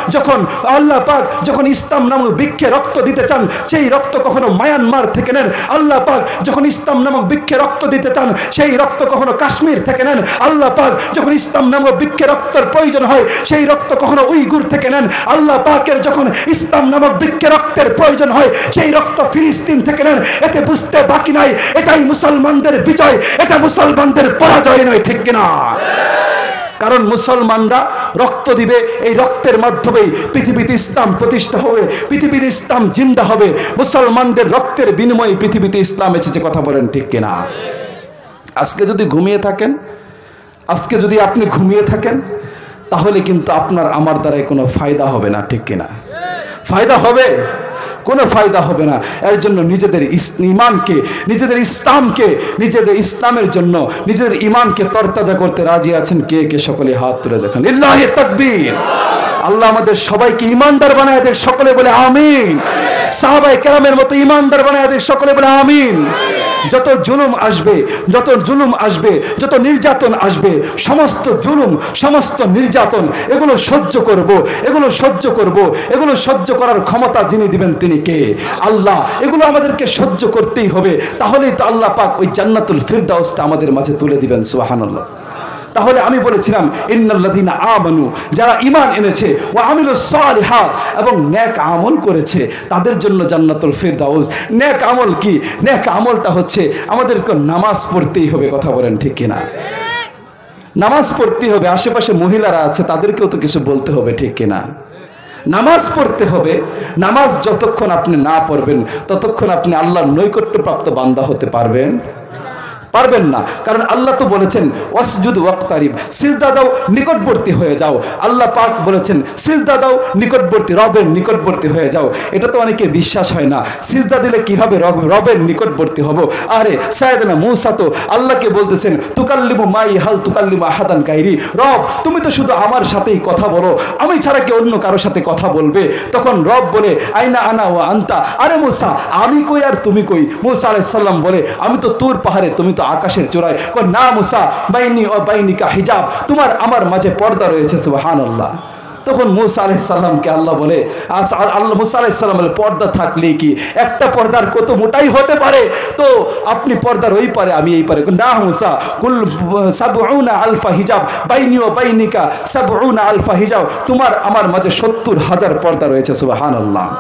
যখন ইসলাম নামক বৃক্ষে রক্ত দিতে চান, সেই রক্ত কখনো মায়ানমার থেকে নেন। আল্লাহ পাক যখন ইসলাম নামক বৃক্ষে রক্ত দিতে চান, সেই রক্ত কখনো কাশ্মীর থেকে নেন। আল্লাহ পাক যখন ইসলাম নামক বৃক্ষে রক্তের প্রয়োজন হয়, সেই রক্ত কখনো উইগুর থেকে নেন। আল্লাহ পাকের যখন ইসলাম নামক বৃক্ষে রক্তের প্রয়োজন হয়, সেই রক্ত ফিলিস্তিন থেকে নেন। এতে বুঝতে বাকি নাই, এটাই মুসলমানদের বিজয়, এটা মুসলমানদের পরাজয় নয়, ঠিক কিনা? কারণ মুসলমানরা রক্ত দিবে, এই রক্তের মাধ্যমেই পৃথিবীতে ইসলাম প্রতিষ্ঠা হবে, পৃথিবীর ইসলাম জিন্দা হবে। মুসলমানদের রক্তের বিনিময়ে পৃথিবীতে ইসলাম এসেছে, কথা বলেন ঠিক কিনা? আজকে যদি ঘুমিয়ে থাকেন, আজকে যদি আপনি ঘুমিয়ে থাকেন, তাহলে কিন্তু আপনার আমার দ্বারাই কোনো ফায়দা হবে না, ঠিক কিনা? ফায়দা হবে? কোনো ফায়দা হবে না। এর জন্য নিজেদের ইমানকে, নিজেদের ইসলামকে, নিজেদের ইসলামের জন্য নিজেদের ইমানকে তরতাজা করতে রাজি আছেন কে কে? সকলে হাত তুলে দেখেন। লিল্লাহি তাকবীর। আল্লাহ আমাদের সবাইকে ইমানদার বানায় দেখ, সকলে বলে আমিন। সাহাবায়ে কেরামের মতো ইমানদার বানায় দেখ, সকলে বলে আমিন। যত জুলুম আসবে, যত নির্যাতন আসবে, সমস্ত জুলুম, সমস্ত নির্যাতন এগুলো সহ্য করব, এগুলো সহ্য করার ক্ষমতা যিনি দিবেন তিনি কে? আল্লাহ। এগুলো আমাদেরকে সহ্য করতেই হবে, তাহলেই তো আল্লাহ পাক ওই জান্নাতুল ফিরদাউসটা আমাদের মাঝে তুলে দিবেন। সুবহানাল্লাহ। তাহলে আমি বলেছিলাম ইন্নাল্লাযীনা আমানু, যারা ঈমান এনেছে, ওয়া আমিলুস সালিহাত, এবং নেক আমল করেছে, তাদের জন্য জান্নাতুল ফিরদাউস। নেক আমল কি? নেক আমলটা হচ্ছে আমাদেরকে নামাজ পড়তেই হবে, কথা বলেন ঠিক কিনা? নামাজ পড়তেই হবে। আশেপাশে মহিলারা আছে, তাদেরকেও তো কিছু বলতে হবে, ঠিক কিনা? নামাজ পড়তে হবে। নামাজ যতক্ষণ আপনি না পড়বেন, ততক্ষণ আপনি আল্লাহর নৈকট্যপ্রাপ্ত বান্দা হতে পারবেন না। কারণ আল্লাহ তো বলেছেন ওয়াসজুদ ওয়াক্তারিব, সিজদা দাও, নিকটবর্তী হয়ে যাও। আল্লাহ পাক বলেছেন সিজদা দাও, নিকটবর্তী, রবের নিকটবর্তী হয়ে যাও। এটা তো অনেকের বিশ্বাস হয় না, সিজদা দিলে কিভাবে রবের নিকটবর্তী হব? আরে সাইয়েদনা মূসা তো আল্লাহকে বলতেছেন তুকাল্লিমু মাই হাল তুকাল্লিমু আহাদান গায়রি, রব তুমি তো শুধু আমার সাথেই কথা বলো, আমি ছাড়া কি অন্য কারোর সাথে কথা বলবে? তখন রব বলে আইনা আনা ওয়া আনতা, আরে মূসা আমি কই আর তুমি কই? মূসা আলাইহিস সালাম বলে আমি তো তুর পাহাড়ে, তুমি তো আকাশের চূড়ায়। না মূসা, বাইনি ও বাইনিকা হিজাব, তোমার আমার মাঝে পর্দা রয়েছে। সুবহানাল্লাহ। তখন মূসা আলাইহিস সালামকে আল্লাহ বলে, মূসা আলাইহিস সালাম বলে পর্দা থাকলে কি একটা পর্দার কত মোটাই হতে পারে? তো আপনি পর্দার ওই পারে, আমি এই পারে। না মূসা, কুল সাবউনা আলফা হিজাব বাইনি ও বাইনিকা সাবউনা আলফা হিজাব, তোমার আমার মাঝে 70,000 পর্দা রয়েছে। সুবহানাল্লাহ।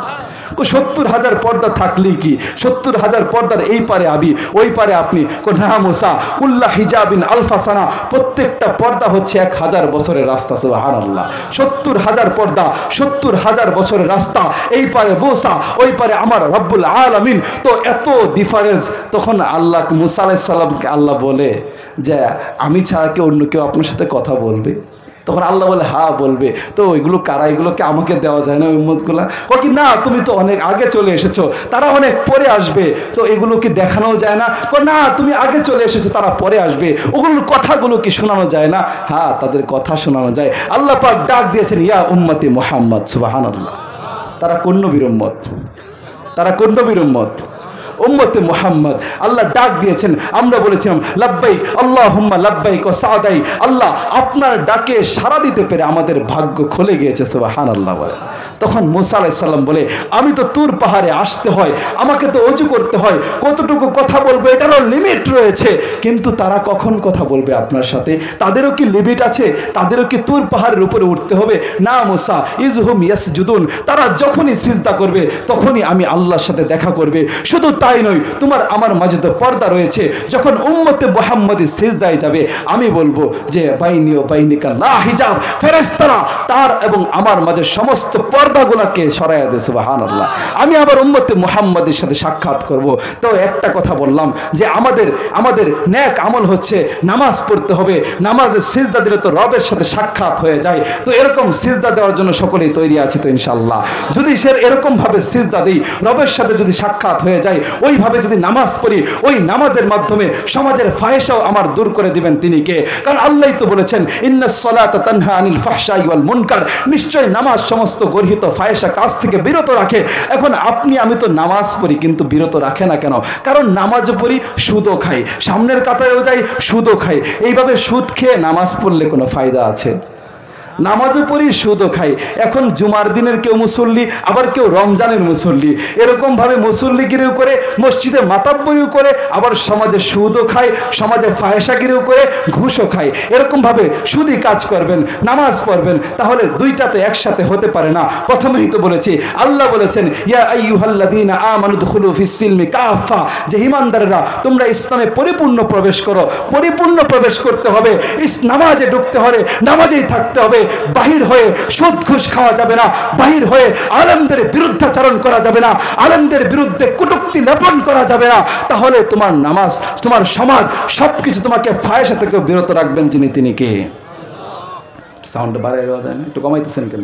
70,000 পর্দা থাকলেই কি 70,000 পর্দার এই পারে আবি ওই পারে আপনি? না মুসা, কুল্লা হিজাবিন আলফাসানা, প্রত্যেকটা পর্দা হচ্ছে 1000 বছরের রাস্তা। সুবহানাল্লাহ, 70,000 পর্দা, 70,000 বছরের রাস্তা, এই পারে মুসা ওই পারে আমার রব্বুল আলামিন। তো এত ডিফারেন্স। তখন আল্লাহ মুসা আলাইহিস সালামকে আল্লাহ বলে যে আমি ছাড়া কি অন্য কেউ আপনার সাথে কথা বলবে? তখন আল্লাহ বলে হ্যাঁ বলবে। তো ওইগুলো কারা? এগুলোকে আমাকে দেওয়া যায় না উম্মতগুলা? ও কি না, তুমি তো অনেক আগে চলে এসেছো, তারা অনেক পরে আসবে, তো এগুলো কি দেখানো যায় না? না, তুমি আগে চলে এসেছো, তারা পরে আসবে, ওগুলোর কথাগুলো কি শোনানো যায় না? হ্যাঁ, তাদের কথা শোনানো যায়। আল্লাহ পাক ডাক দিয়েছেন ইয়া উম্মতি মুহাম্মদ। সুবহানাল্লাহ, তারা কোন নবীর উম্মত? তারা কোন নবীর উম্মত? উম্মতে মুহাম্মদ। আল্লাহ ডাক দিয়েছেন, আমরা বলেছিলাম লাব্বাইক আল্লাহুম্মা লাব্বাইক ও সাদাই। আল্লাহ আপনার ডাকে সাড়া দিতে পেরে আমাদের ভাগ্য খুলে গিয়েছে। সুবহানাল্লাহ বলে। তখন মুসা আলাইহিস সালাম বলে আমি তো তুর পাহাড়ে আসতে হয়, আমাকে তো ওযু করতে হয়, কতটুকু কথা বলবো এটারও লিমিট রয়েছে। কিন্তু তারা কখন কথা বলবে আপনার সাথে? তাদেরও কি লিমিট আছে? তাদেরও কি তুর পাহাড়ের উপরে উঠতে হবে? না মুসা, ইজহুম ইয়াসজুদুন, তারা যখনই সিজদা করবে তখনই আমি আল্লাহর সাথে দেখা করবে। শুধু তাই নয়, তোমার আমার মাঝে তো পর্দা রয়েছে। যখন উম্মতে মুহাম্মদী সিজদায় যাবে আমি বলবো যে বাইনি ও বাইনিকা লা হিজাব, ফেরেশতারা তার এবং আমার মাঝে সমস্ত পর্দাগুলোকে সরাইয়া দেয়। সুবহানাল্লাহ, আমি আবার উম্মতে মুহাম্মদের সাথে সাক্ষাৎ করব। তো একটা কথা বললাম যে আমাদের নেক আমল হচ্ছে নামাজ পড়তে হবে, নামাজে সিজদা দিলে তো রবের সাথে সাক্ষাৎ হয়ে যায়। তো এরকম সিজদা দেওয়ার জন্য সকলেই তৈরি আছে তো ইনশাআল্লাহ? যদি সে এরকম ভাবে সিজদা দেই, রবের সাথে যদি সাক্ষাৎ হয়ে যায়, ওইভাবে যদি নামাজ পড়ি, ওই নামাজের মাধ্যমে সমাজের ফাহেশাও আমার দূর করে দিবেন তিনি কে? কারণ আল্লাহই তো বলেছেন ইন্নাস সালাতা তানহা আনিল ফাহশাই ওয়াল মুনকার, নিশ্চয় নামাজ সমস্ত গর্হিত ফাহেশা কাজ থেকে বিরত রাখে। এখন আপনি আমি তো নামাজ পড়ি কিন্তু বিরত রাখে না কেন? কারণ নামাজও পড়ি, সুদও খাই, সামনের কাতারেও যাই, সুদও খাই। এইভাবে সুদ খেয়ে নামাজ পড়লে কোনো ফায়দা আছে? নামাজও পড়ি, সুদও খাই। এখন জুমার দিনের কেউ মুসল্লি, আবার কেউ রমজানের মুসল্লি, এরকমভাবে মুসল্লিগিরিও করে, মসজিদে মাতাব্বরিও করে, আবার সমাজে সুদও খায়, সমাজে ফাহেশাগিরিও করে, ঘুষও খায়। এরকমভাবে সুদি কাজ করবেন, নামাজ পড়বেন, তাহলে দুইটাতে একসাথে হতে পারে না। প্রথমেই তো বলেছি, আল্লাহ বলেছেন ইয়া আইয়ুহাল্লাযীনা আমানু দুখুলু ফিস সিলমি কাফা, যে ঈমানদাররা তোমরা ইসলামে পরিপূর্ণ প্রবেশ করো। পরিপূর্ণ প্রবেশ করতে হবে, নামাজে ঢুকতে হলে নামাজেই থাকতে হবে। বাহির হয়ে সুদ ঘুষ খাওয়া যাবে না, বাহির হয়ে আলেমদের বিরুদ্ধাচরণ করা যাবে না, আলেমদের বিরুদ্ধে কটূক্তি লেপন করা যাবে না। তাহলে তোমার নামাজ, তোমার সমাজ সবকিছু তোমাকে ফাহেশা থেকে বিরত রাখবেন যিনি, তিনি কে? সাউন্ড বাড়াই দেওয়া যায় না? একটু কমাইতেছেন কেন?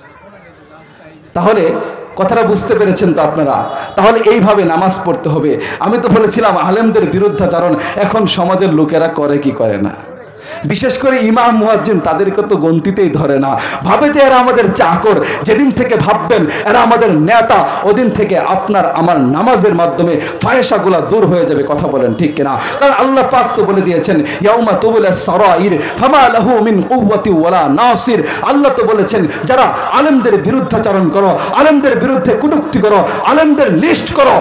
তাহলে কথাটা বুঝতে পেরেছেন তো আপনারা? তাহলে এইভাবে নামাজ পড়তে হবে। আমি তো বলেছিলাম আলেমদের বিরুদ্ধাচরণ এখন সমাজের লোকেরা করে কি করে না? বিশেষ করে ইমাম মুয়াজ্জিন তাদেরকে তো গন্তিতেই ধরে না, ভাবে যে এরা আমাদের চাকর। যেদিন থেকে ভাববেন এরা আমাদের নেতা, ওদিন থেকে আপনার আমার নামাজের মাধ্যমে ফাহেশাগুলা দূর হয়ে যাবে। কথা বলেন ঠিক কিনা? কারণ আল্লাহ পাক তো বলে দিয়েছেন ইয়াউমা তুবুলাস সারাইর ফামা লাহু মিন কুওয়াতি ওয়ালা নাসির। আল্লাহ তো বলেছেন যারা আলেমদের বিরুদ্ধাচরণ করো, আলেমদের বিরুদ্ধে কটূক্তি করো, আলেমদের লিস্ট করো,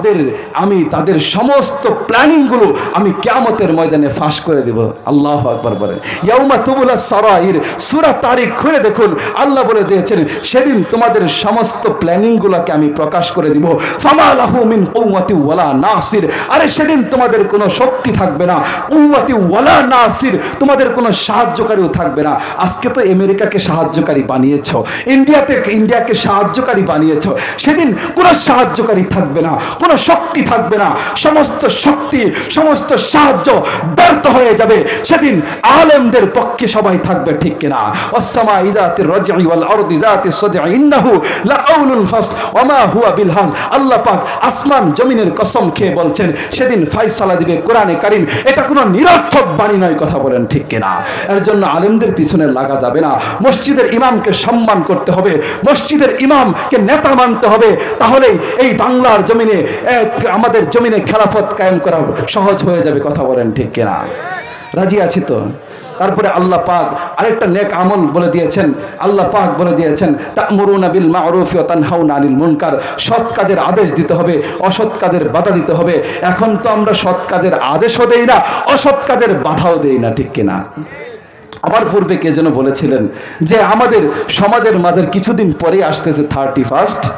তাদের সমস্ত প্ল্যানিংগুলো আমি কিয়ামতের ময়দানে ফাঁস করে দেব। আল্লাহু আকবার বলেন। ইয়াউমা তুবুলাস সারাইর, সূরা তারিখ খুলে দেখুন, আল্লাহ বলে দিয়েছেন সেদিন তোমাদের সমস্ত প্ল্যানিংগুলোকে আমি প্রকাশ করে দিব। ফামা লাহু মিন কুওয়াতি ওয়ালা নাসির, আরে সেদিন তোমাদের কোনো শক্তি থাকবে না, কুওয়াতি ওয়ালা নাসির, তোমাদের কোনো সাহায্যকারীও থাকবে না। আজকে তো আমেরিকাকে সাহায্যকারী বানিয়েছো, ইন্ডিয়াকে সাহায্যকারী বানিয়েছো, সেদিন কোনো সাহায্যকারী থাকবে না, কোনো শক্তি থাকবে না, সমস্ত শক্তি সমস্ত সাহায্য ব্যর্থ হয়ে যাবে। সেদিন আলেমদের পক্ষে সবাই থাকবে, ঠিক কিনা? ওয়াস-সামা ইযাতির রাজঈ ওয়াল আরদি যাতিস সাদঈ ইন্নাহু লাকাউলুন ফাসল ওয়া মা হুয়া বিল হাজ। আল্লাহ পাক আসমান জমিনের কসম খেয়ে বলছেন সেদিন ফয়সালা দিবে কোরআনে কারীম। এটা কোনো নিরর্থক বাণী নয়। কথা বলেন ঠিক কিনা? এর জন্য আলেমদের পিছনে লাগা যাবে না। মসজিদের ইমামকে সম্মান করতে হবে, মসজিদের ইমামকে নেতা মানতে হবে। তাহলেই এই বাংলার জমিনে আমাদের জমিনে খেলাফত কায়েম করা সহজ হয়ে যাবে। কথা বলেন ঠিক কিনা? রাজি আছি তো? তারপরে আল্লাহ পাক আরেকটা নেক আমল বলে দিয়েছেন। আল্লাহ পাক বলে দিয়েছেন তা'মুরুনা বিল মা'রুফ ওয়া তানহাউনা আনিল মুনকার, সৎ কাজের আদেশ দিতে হবে, অসৎ কাজের বাধা দিতে হবে। এখন তো আমরা সৎ কাজের আদেশও দেই না, অসৎ কাজের বাধাও দেই না, ঠিক কিনা? আমার পূর্বে কে যেন বলেছিলেন যে আমাদের সমাজের মাঝের কিছুদিন পরে আসতেছে 31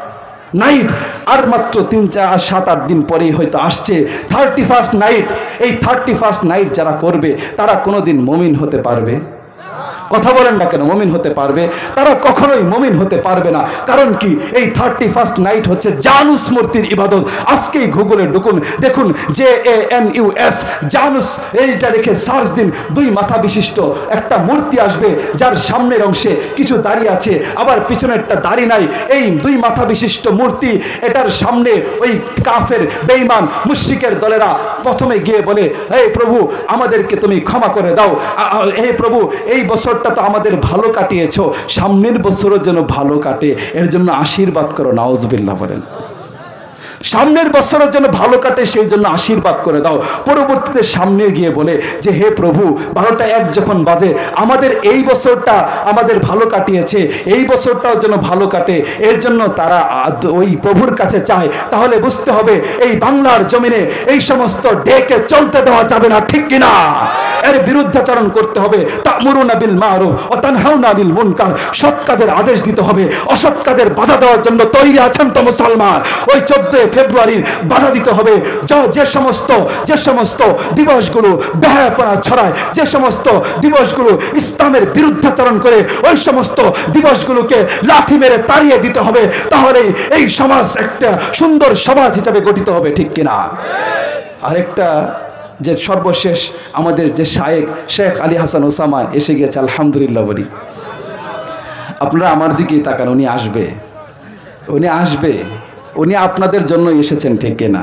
নাইট আর মাত্র 3-4-7-8 দিন পরেই হয়তো আসছে 31st নাইট। এই 31st নাইট যারা করবে তারা কোনোদিন মুমিন হতে পারবে? কথা বলেন না কেন? মুমিন হতে পারবে? তারা কখনোই মুমিন হতে পারবে না। কারণ কি? এই 31st নাইট হচ্ছে জানুস মূর্তির ইবাদত। আজকেই গুগলে ঢুকুন, দেখুন JANUS জানুস, এইটা রেখে সার্চ দিন, 2 মাথা বিশিষ্ট একটা মূর্তি আসবে, যার সামনের অংশে কিছু দাড়ি আছে, আবার পিছনেরটা দাড়ি নাই। এই 2 মাথা বিশিষ্ট মূর্তি, এটার সামনে ওই কাফের বেঈমান মুশরিকের দলেরা প্রথমে গিয়ে বলে, হে প্রভু আমাদেরকে তুমি ক্ষমা করে দাও, হে প্রভু এই বছরটা তো আমাদের ভালো কাটিয়েছো, সামনের বছরও যেন ভালো কাটে, এর জন্য আশীর্বাদ করো। নাউজুবিল্লাহ বলেন। সামনের বছরের জন্য ভালো কাটে সেই জন্য আশীর্বাদ করে দাও। পরবর্তীতে সামনে গিয়ে বলে যে হে প্রভু 12টা 1 যখন বাজে আমাদের এই বছরটা আমাদের ভালো কাটিয়েছে, এই বছরটাও যেন ভালো কাটে, এর জন্য তারা ওই প্রভুর কাছে চায়। তাহলে বুঝতে হবে এই বাংলার জমিনে এই সমস্ত ডেকে চলতে দেওয়া যাবে না, ঠিক কিনা? এর বিরুদ্ধাচরণ করতে হবে। তা'মুরুনা বিল মারুফ ওয়া তানহাউনা আনিল মুনকার, সৎ কাজের আদেশ দিতে হবে, অসৎ কাজের বাধা দেওয়ার জন্য তৈরি আছেন তো মুসলমান? ওই 14 ফেব্রুয়ারির বাধা দিতে হবে। যে সমস্ত দিবসগুলো বেহায়াপনা ছড়ায়, যে সমস্ত দিবসগুলো ইসলামের বিরুদ্ধাচরণ করে, ওই সমস্ত দিবসগুলোকে লাথি মেরে তাড়িয়ে দিতে হবে। তাহলে এই সমাজ একটা সুন্দর সমাজ হিসাবে গঠিত হবে, ঠিক কিনা? আরেকটা যে সর্বশেষ আমাদের যে শেখ আলী হাসান ওসামা এসে গিয়েছে, আলহামদুলিল্লাহ বলি। আপনারা আমার দিকেই তাকান, উনি আসবে, উনি আসবে, উনি আপনাদের জন্য এসেছেন, ঠিক কিনা?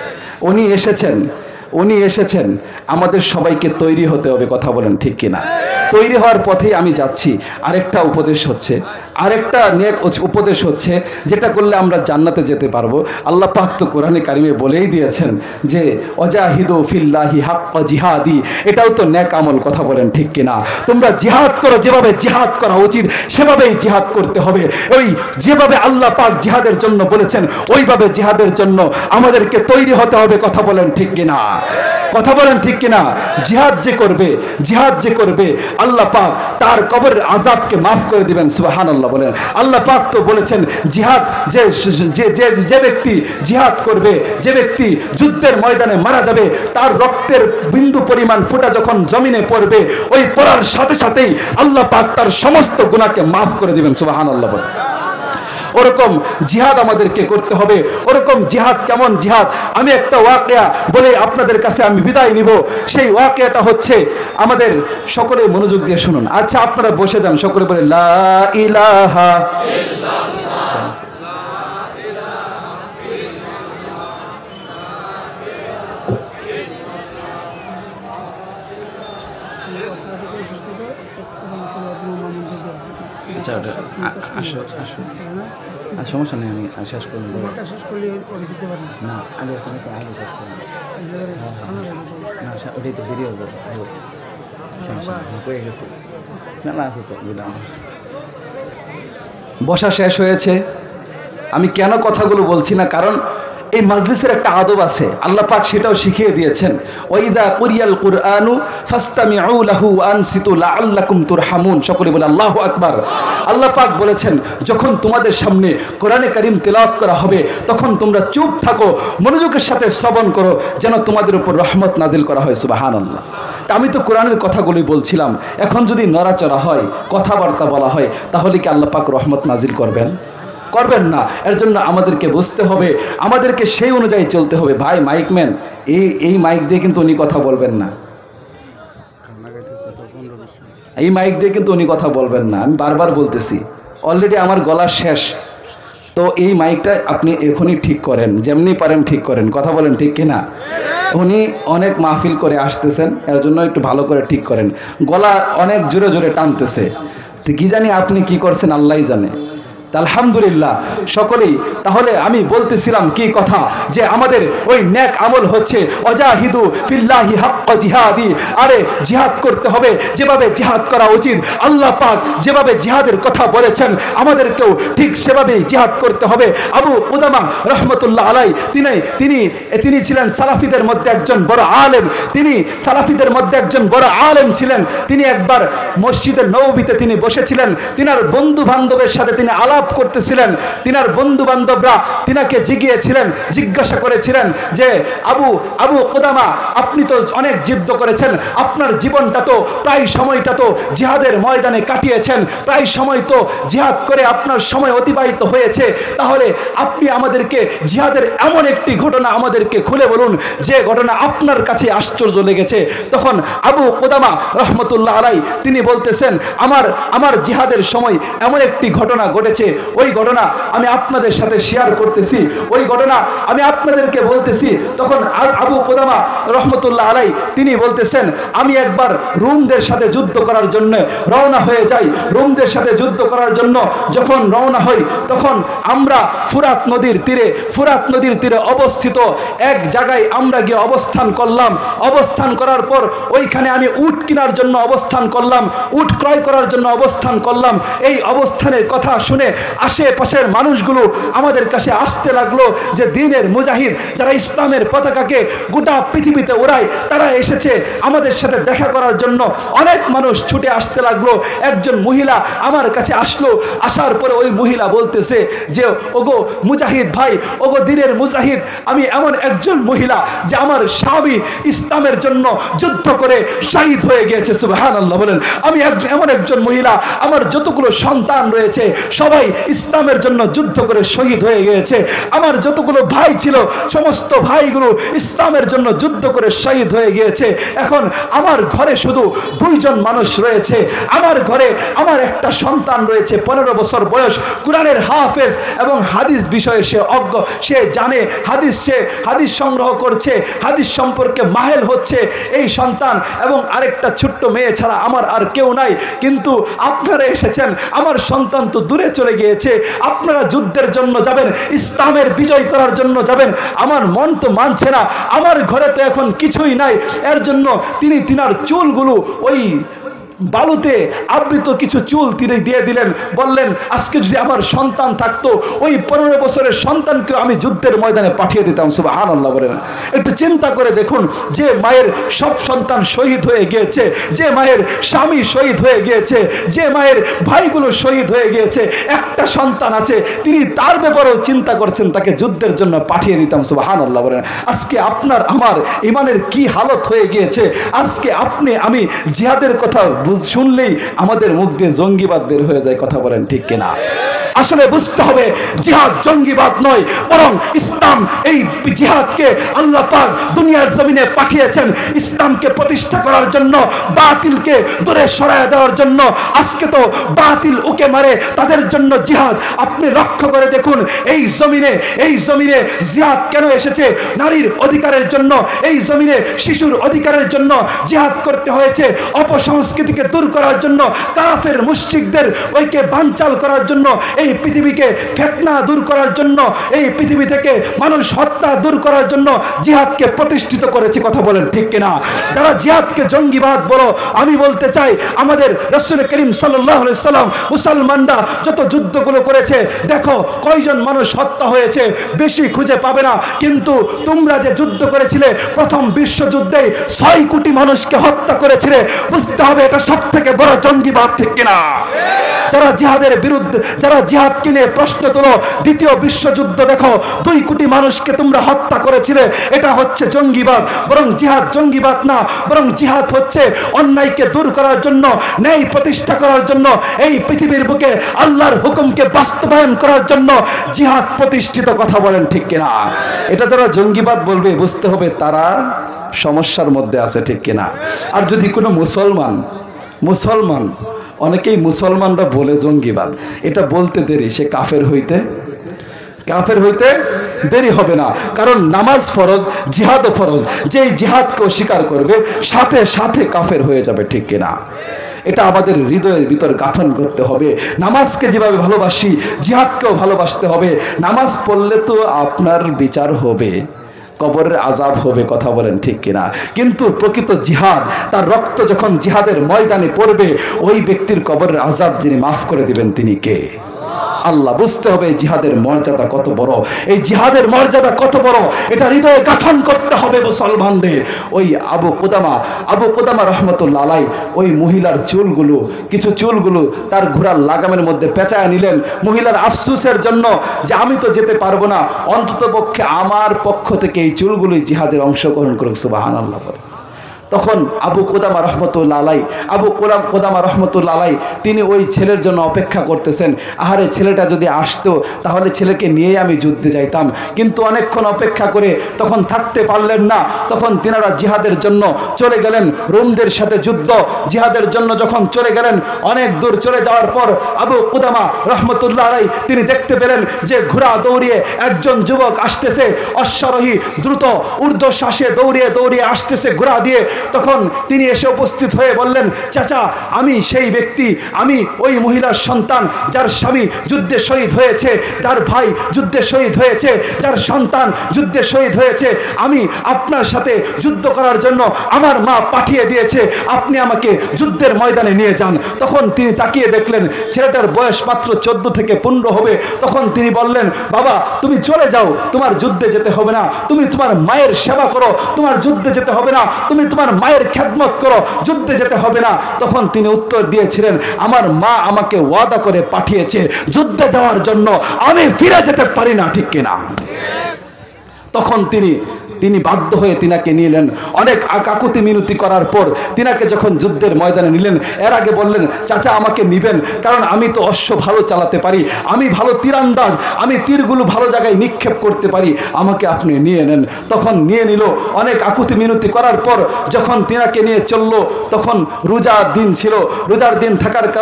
উনি এসেছেন আমাদের সবাইকে তৈরি হতে হবে, কথা বলেন ঠিক কিনা? তৈরি হওয়ার পথেই আমি যাচ্ছি। আরেকটা নেক উপদেশ হচ্ছে যেটা করলে আমরা জান্নাতে যেতে পারবো। আল্লাহ পাক তো কোরআনে কারিমে বলেই দিয়েছেন যে ওয়াজাহিদু ফিল্লাহি হাক্কা জিহাদি, এটাও তো নেক আমল, কথা বলেন ঠিক কিনা? তোমরা জিহাদ করো, যেভাবে জিহাদ করা উচিত সেভাবেই জিহাদ করতে হবে। ওই যেভাবে আল্লাহ পাক জিহাদের জন্য বলেছেন ওইভাবে জিহাদের জন্য আমাদেরকে তৈরি হতে হবে, কথা বলেন ঠিক কিনা? কথা বলেন ঠিক কিনা? জিহাদ যে করবে আল্লাহ পাক তার কবরের আযাবকে মাফ করে দিবেন, সুবহানাল্লাহ বলেন। আল্লাহ পাক তো বলেছেন জিহাদ যে ব্যক্তি জিহাদ করবে, যে ব্যক্তি যুদ্ধের ময়দানে মারা যাবে, তার রক্তের বিন্দু পরিমাণ ফোঁটা যখন জমিনে পড়বে, ওই পড়ার সাথে সাথেই আল্লাহ পাক তার সমস্ত গুনাহকে মাফ করে দিবেন, সুবহানাল্লাহ বলেন। ওরকম জিহাদ আমাদেরকে করতে হবে। ওরকম জিহাদ কেমন জিহাদ? আমি একটা ওয়াকিয়া বলে আপনাদের কাছে আমি বিদায় নিব। সেই ওয়াকিয়াটা হচ্ছে, আমাদের সকলে মনোযোগ দিয়ে শুনুন। আচ্ছা আপনারা বসে যান, সকলে বলে লা ইলাহা ইল্লাল্লাহ। সমস্যা নেই, আমি শেষ করবো না, আগে শেষ করবো না, ওটাই তো দেরি হবো, হয়ে গেছে না আছে তো। বসা শেষ হয়েছে। আমি কেন কথাগুলো বলছি না, কারণ এই মাজলিসের একটা আদব আছে, আল্লাহ পাক সেটাও শিখিয়ে দিয়েছেন। ওয়াইদা কুরিয়াল কুরআনু ফাসতামিউ লাহু আনসিতু লাআল্লাকুম তুরহামুন। সকলে বলে আল্লাহু আকবার। আল্লাহ পাক বলেছেন যখন তোমাদের সামনে কোরআনে কারীম তেলাওয়াত করা হবে তখন তোমরা চুপ থাকো, মনোযোগের সাথে শ্রবণ করো, যেন তোমাদের উপর রহমত নাজিল করা হয়, সুবহানাল্লাহ। তা আমি তো কোরআনের কথাগুলোই বলছিলাম। এখন যদি নড়াচড়া হয়, কথাবার্তা বলা হয়, তাহলে কি আল্লাহ পাক রহমত নাজিল করবেন না? এর জন্য আমাদেরকে বুঝতে হবে, আমাদেরকে সেই অনুযায়ী চলতে হবে। ভাই মাইকম্যান, এই মাইক দিয়ে কিন্তু উনি কথা বলবেন না, এই মাইক দিয়ে কিন্তু উনি কথা বলবেন না। আমি বারবার বলতেছি, অলরেডি আমার গলা শেষ। তো এই মাইকটা আপনি এখনই ঠিক করেন, যেমনি পারেন ঠিক করেন, কথা বলেন ঠিক কিনা? উনি অনেক মাহফিল করে আসতেছেন, এর জন্য একটু ভালো করে ঠিক করেন। গলা অনেক জোরে জোরে টানতেছে, তো কি জানি আপনি কি করছেন আল্লাহই জানে। আলহামদুলিল্লাহ সকলেই। তাহলে আমি বলতেছিলাম কি কথা, যে আমাদের ওই নেক আমল হচ্ছে ওয়াজাহিদু ফিল্লাহি হাক্কা জিহাদি। আরে জিহাদ করতে হবে যেভাবে জিহাদ করা উচিত। আল্লাহ পাক যেভাবে জিহাদের কথা বলেছেন আমাদেরকেও ঠিক সেভাবেই জিহাদ করতে হবে। আবু উদামা রহমতুল্লাহ আলাই তিনি ছিলেন সালাফিদের মধ্যে একজন বড় আলেম। তিনি সালাফিদের মধ্যে একজন বড় আলেম ছিলেন। তিনি একবার মসজিদের নববীতে তিনি বসেছিলেন, তিনার বন্ধু বান্ধবের সাথে তিনি আলাপ আলাপ করতেছিলেন, তিনার বন্ধু বান্ধবরা তিনাকে জিগিয়েছিলেন, জিজ্ঞাসা করেছিলেন যে আবু কুদামা, আপনি তো অনেক যুদ্ধ করেছেন, আপনার জীবনটা তো প্রায় সময়টা তো জিহাদের ময়দানে কাটিয়েছেন, প্রায় সময় তো জিহাদ করে আপনার সময় অতিবাহিত হয়েছে, তাহলে আপনি আমাদেরকে জিহাদের এমন একটি ঘটনা আমাদেরকে খুলে বলুন যে ঘটনা আপনার কাছে আশ্চর্য লেগেছে। তখন আবু কুদামা রহমতুল্লাহ আলাই তিনি বলতেছেন, আমার জিহাদের সময় এমন একটি ঘটনা ঘটেছে, ওই ঘটনা আমি আপনাদের সাথে শেয়ার করতেছি, ওই ঘটনা আমি আপনাদেরকে বলতেছি। তখন আবু কুদামা রহমতুল্লাহ আলাই তিনি বলতেছেন, আমি একবার রোমদের সাথে যুদ্ধ করার জন্য রওনা হয়ে যাই। রোমদের সাথে যুদ্ধ করার জন্য যখন রওনা হই, তখন আমরা ফুরাত নদীর তীরে অবস্থিত এক জায়গায় আমরা গিয়ে অবস্থান করলাম। অবস্থান করার পর ওইখানে আমি উট কেনার জন্য অবস্থান করলাম, উট ক্রয় করার জন্য অবস্থান করলাম। এই অবস্থানের কথা শুনে আশেপাশের মানুষগুলো আমাদের কাছে আসতে লাগলো যে দ্বীনের মুজাহিদ, যারা ইসলামের পতাকাকে গোটা পৃথিবীতে ওড়ায়, তারা এসেছে আমাদের সাথে দেখা করার জন্য। অনেক মানুষ ছুটে আসতে লাগলো। একজন মহিলা আমার কাছে আসলো, আসার পরে ওই মহিলা বলতেছে যে ওগো মুজাহিদ ভাই, ওগো দ্বীনের মুজাহিদ, আমি এমন একজন মহিলা যে আমার স্বামী ইসলামের জন্য যুদ্ধ করে শহীদ হয়ে গিয়েছে। সুবহানাল্লাহ বলেন। আমি এমন একজন মহিলা, আমার যতগুলো সন্তান রয়েছে সবাই ইসলামের জন্য যুদ্ধ করে শহীদ হয়ে গিয়েছে। আমার যতগুলো ভাই ছিল সমস্ত ভাইগুলো ইসলামের জন্য যুদ্ধ করে শহীদ হয়ে গিয়েছে। এখন আমার ঘরে শুধু 2 জন মানুষ রয়েছে। আমার ঘরে আমার একটা সন্তান রয়েছে, 15 বছর বয়স, কোরআনের হাফেজ এবং হাদিস বিষয়ে সে অজ্ঞ, সে জানে হাদিস সংগ্রহ করছে, হাদিস সম্পর্কে মাহেল হচ্ছে এই সন্তান, এবং আরেকটা ছোট্ট মেয়ে ছাড়া আমার আর কেউ নাই। কিন্তু আপনারা এসেছেন, আমার সন্তান তো দূরে চলে গিয়েছে, আপনারা যুদ্ধের জন্য যাবেন, ইসলামের বিজয় করার জন্য যাবেন, আমার মন তো মানছে না, আমার ঘরে তো এখন কিছুই নাই। এর জন্য তিনি তিনার চুলগুলো ওই বালুতে আবৃত কিছু চুল তিনি দিয়ে দিলেন, বললেন আজকে যদি আমার সন্তান থাকতো, ওই 15 বছরের সন্তানকে আমি যুদ্ধের ময়দানে পাঠিয়ে দিতাম। সুবহানাল্লাহ বলেন। একটু চিন্তা করে দেখুন, যে মায়ের সব সন্তান শহীদ হয়ে গিয়েছে, যে মায়ের স্বামী শহীদ হয়ে গিয়েছে, যে মায়ের ভাইগুলো শহীদ হয়ে গিয়েছে, একটা সন্তান আছে, তিনি তার ব্যাপারেও চিন্তা করছেন তাকে যুদ্ধের জন্য পাঠিয়ে দিতাম। সুবহানাল্লাহ বলেন। আজকে আপনার আমার ইমানের কি হালত হয়ে গিয়েছে। আজকে আপনি আমি জিহাদের কথা শুনলেই আমাদের মুখ দিয়ে জঙ্গিবাদ বের হয়ে যায়। কথা বলেন ঠিক কিনা? আসলে বুঝতে হবে জিহাদ জঙ্গিবাদ নয়, বরং ইসলাম, এই জিহাদকে আল্লাহ পাক দুনিয়ার জমিনে পাঠিয়েছেন ইসলামকে প্রতিষ্ঠা করার জন্য, বাতিলকে দূরে সরায় দেওয়ার জন্য। আজকে তো বাতিল উকে মারে, তাদের জন্য জিহাদ। আপনি লক্ষ্য করে দেখুন এই জমিনে জিহাদ কেন এসেছে? নারীর অধিকারের জন্য, এই জমিনে শিশুর অধিকারের জন্য জিহাদ করতে হয়েছে, অপসংস্কৃতিকে দূর করার জন্য, কাফের মুশরিকদের ঐক্যে বানচাল করার জন্য, এই পৃথিবীকে ফিতনা দূর করার জন্য, এই পৃথিবী থেকে মানুষ হত্যা দূর করার জন্য জিহাদকে প্রতিষ্ঠিত করেছে। কথা বলেন ঠিক কিনা? যারা জিহাদকে জঙ্গিবাদ বলো, আমি বলতে চাই আমাদের রাসূল করিম সাল্লাল্লাহু আলাইহি সাল্লাম মুসলমানরা যত যুদ্ধগুলো করেছে, দেখো কয়জন মানুষ হত্যা হয়েছে, বেশি খুঁজে পাবে না। কিন্তু তোমরা যে যুদ্ধ করেছিলে প্রথম বিশ্বযুদ্ধে 6 কোটি মানুষকে হত্যা করেছিলে, বুঝতে হবে এটা সবথেকে বড় জঙ্গিবাদ। ঠিক কিনা? যারা জিহাদের বিরুদ্ধে, যারা জিহাদকে নিয়ে প্রশ্ন তোলো, দ্বিতীয় বিশ্বযুদ্ধ দেখো 2 কোটি মানুষকে তোমরা হত্যা করেছিলে, এটা হচ্ছে জঙ্গিবাদ। বরং জিহাদ জঙ্গিবাদ না, বরং জিহাদ হচ্ছে অন্যায়কে দূর করার জন্য, ন্যায় প্রতিষ্ঠা করার জন্য, এই পৃথিবীর বুকে আল্লাহর হুকুমকে বাস্তবায়ন করার জন্য জিহাদ প্রতিষ্ঠিত। কথা বলেন ঠিক কিনা? এটা যারা জঙ্গিবাদ বলবে, বুঝতে হবে তারা সমস্যার মধ্যে আছে। ঠিক কিনা? আর যদি কোনো মুসলমান অনেকেই মুসলমানরা বলে জঙ্গিবাদ, এটা বলতে দেরি, সে কাফের হইতে দেরি হবে না। কারণ নামাজ ফরজ, জিহাদও ফরজ। যেই জিহাদকে অস্বীকার করবে সাথে সাথে কাফের হয়ে যাবে। ঠিক কিনা? এটা আমাদের হৃদয়ের ভিতর গাঁথন করতে হবে। নামাজকে যেভাবে ভালোবাসি, জিহাদকেও ভালোবাসতে হবে। নামাজ পড়লে তো আপনার বিচার হবে, কবরের আযাব হবে। কথা বলেন ঠিক কিনা? কিন্তু প্রকৃত জিহাদ, তার রক্ত যখন জিহাদের ময়দানে পড়বে, ওই ব্যক্তির কবরের আযাব যিনি মাফ করে দিবেন তিনি কে? আল্লাহ, বুঝতে হবে এই জিহাদের মর্যাদা কত বড়, এই জিহাদের মর্যাদা কত বড়, এটা হৃদয়ে গাঁথন করতে হবে মুসলমানদের। ওই আবু কুদামা রহমতুল্লাহ আলাই ওই মহিলার চুলগুলো, কিছু চুলগুলো তার ঘোড়ার লাগামের মধ্যে পেঁচায় নিলেন মহিলার আফসোসের জন্য যে আমি তো যেতে পারবো না, অন্তত পক্ষে আমার পক্ষ থেকে এই চুলগুলোই জিহাদের অংশগ্রহণ করুক। সুবহানাল্লাহ বলে। তখন আবু কুদামা রহমতুল্লাহ আলাই তিনি ওই ছেলের জন্য অপেক্ষা করতেছেন। আহারে, ছেলেটা যদি আসতো তাহলে ছেলেকে নিয়েই আমি যুদ্ধে যাইতাম, কিন্তু অনেকক্ষণ অপেক্ষা করে তখন থাকতে পারলেন না। তখন তিনারা জিহাদের জন্য চলে গেলেন, রোমদের সাথে যুদ্ধ জিহাদের জন্য যখন চলে গেলেন, অনেক দূর চলে যাওয়ার পর আবু কুদামা রহমতুল্লাহ আলাই তিনি দেখতে পেলেন যে ঘোড়া দৌড়িয়ে একজন যুবক আসতেছে, অশ্বারোহী দ্রুত ঊর্ধ্বশ্বাসে দৌড়িয়ে দৌড়িয়ে আসতেছে ঘোড়া দিয়ে। তখন তিনি এসে উপস্থিত হয়ে বললেন, চাচা, আমি সেই ব্যক্তি, আমি ওই মহিলার সন্তান যার স্বামী যুদ্ধে শহীদ হয়েছে, যার ভাই যুদ্ধে শহীদ হয়েছে, যার সন্তান যুদ্ধে শহীদ হয়েছে। আমি আপনার সাথে যুদ্ধ করার জন্য আমার মা পাঠিয়ে দিয়েছে, আপনি আমাকে যুদ্ধের ময়দানে নিয়ে যান। তখন তিনি তাকিয়ে দেখলেন ছেলেটার বয়স মাত্র 14 থেকে 15 হবে। তখন তিনি বললেন, বাবা, তুমি চলে যাও, তোমার যুদ্ধে যেতে হবে না, তুমি তোমার মায়ের সেবা করো, তোমার যুদ্ধে যেতে হবে না, তুমি তোমার মায়ের খেদমত করো, যুদ্ধে যেতে হবে না। তখন তিনি উত্তর দিয়েছিলেন, আমার মা আমাকে ওয়াদা করে পাঠিয়েছে যুদ্ধে যাওয়ার জন্য, আমি ফিরে যেতে পারি না, ঠিক কিনা? তখন তিনি বাধ্য হয়ে তিনাকে নিলেন। অনেক কাকুতি মিনতি করার পর তিনাকে যখন যুদ্ধের ময়দানে নিলেন, এর আগে বললেন, চাচা আমাকে নিবেন, কারণ আমি তো অশ্ব ভালো চালাতে পারি, আমি ভালো তীরান্দাজ, আমি তীরগুলো ভালো জায়গায় নিক্ষেপ করতে পারি, আমাকে আপনি নিয়ে নেন। তখন নিয়ে নিল। অনেক আকুতি মিনতি করার পর যখন তিনাকে নিয়ে চলল, তখন রোজার দিন ছিল। রোজার দিন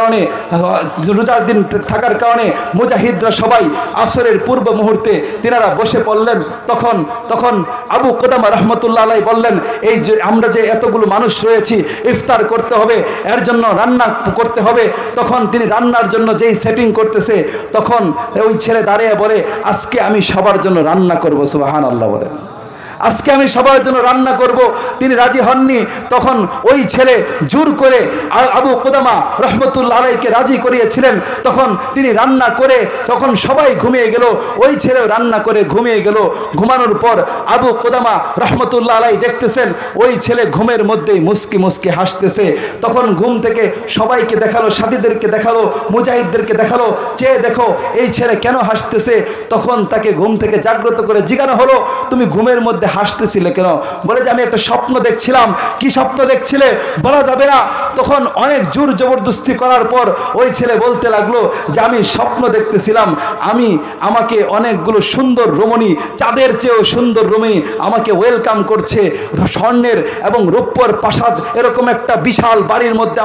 থাকার কারণে মুজাহিদরা সবাই আসরের পূর্ব মুহূর্তে তিনারা বসে পড়লেন। তখন আবু কুদামা রহমতুল্লাহ আলাই বললেন, এই যে আমরা যে এতগুলো মানুষ রয়েছি, ইফতার করতে হবে, এর জন্য রান্না করতে হবে। তখন তিনি রান্নার জন্য যেই সেটিং করতেছে, তখন ওই ছেলে দাঁড়িয়ে বলে, আজকে আমি সবার জন্য রান্না করবো। সুবহানাল্লাহ বলে, আজকে আমি সবার জন্য রান্না করব। তিনি রাজি হননি। তখন ওই ছেলে জোর করে আবু কুদামা রহমতুল্লাহ আলাইকে রাজি করিয়েছিলেন। তখন তিনি রান্না করে, তখন সবাই ঘুমিয়ে গেল, ওই ছেলেও রান্না করে ঘুমিয়ে গেল। ঘুমানোর পর আবু কুদামা রহমতুল্লাহ আলাই দেখতেছেন ওই ছেলে ঘুমের মধ্যেই মুস্কি মুস্কি হাসতেছে। তখন ঘুম থেকে সবাইকে দেখালো, সাথীদেরকে দেখালো, মুজাহিদদেরকে দেখালো, চেয়ে দেখো এই ছেলে কেন হাসতেছে। তখন তাকে ঘুম থেকে জাগ্রত করে জিজ্ঞাসা হলো, তুমি ঘুমের মধ্যে হাসতেছিলে কেন? বলে যে আমি একটা স্বপ্ন দেখছিলাম। কি স্বপ্ন দেখছিলে বলা যাবে না। তখন অনেক জোর জবরদস্তি করার পর ওই ছেলে বলতে লাগলো যে আমি স্বপ্ন দেখতেছিলাম, আমাকে অনেকগুলো সুন্দর রমণী, চাঁদের চেয়েও সুন্দর রমণী আমাকে ওয়েলকাম করছে, স্বর্ণের এবং রৌপ্যর প্রাসাদ এরকম একটা বিশাল বাড়ির মধ্যে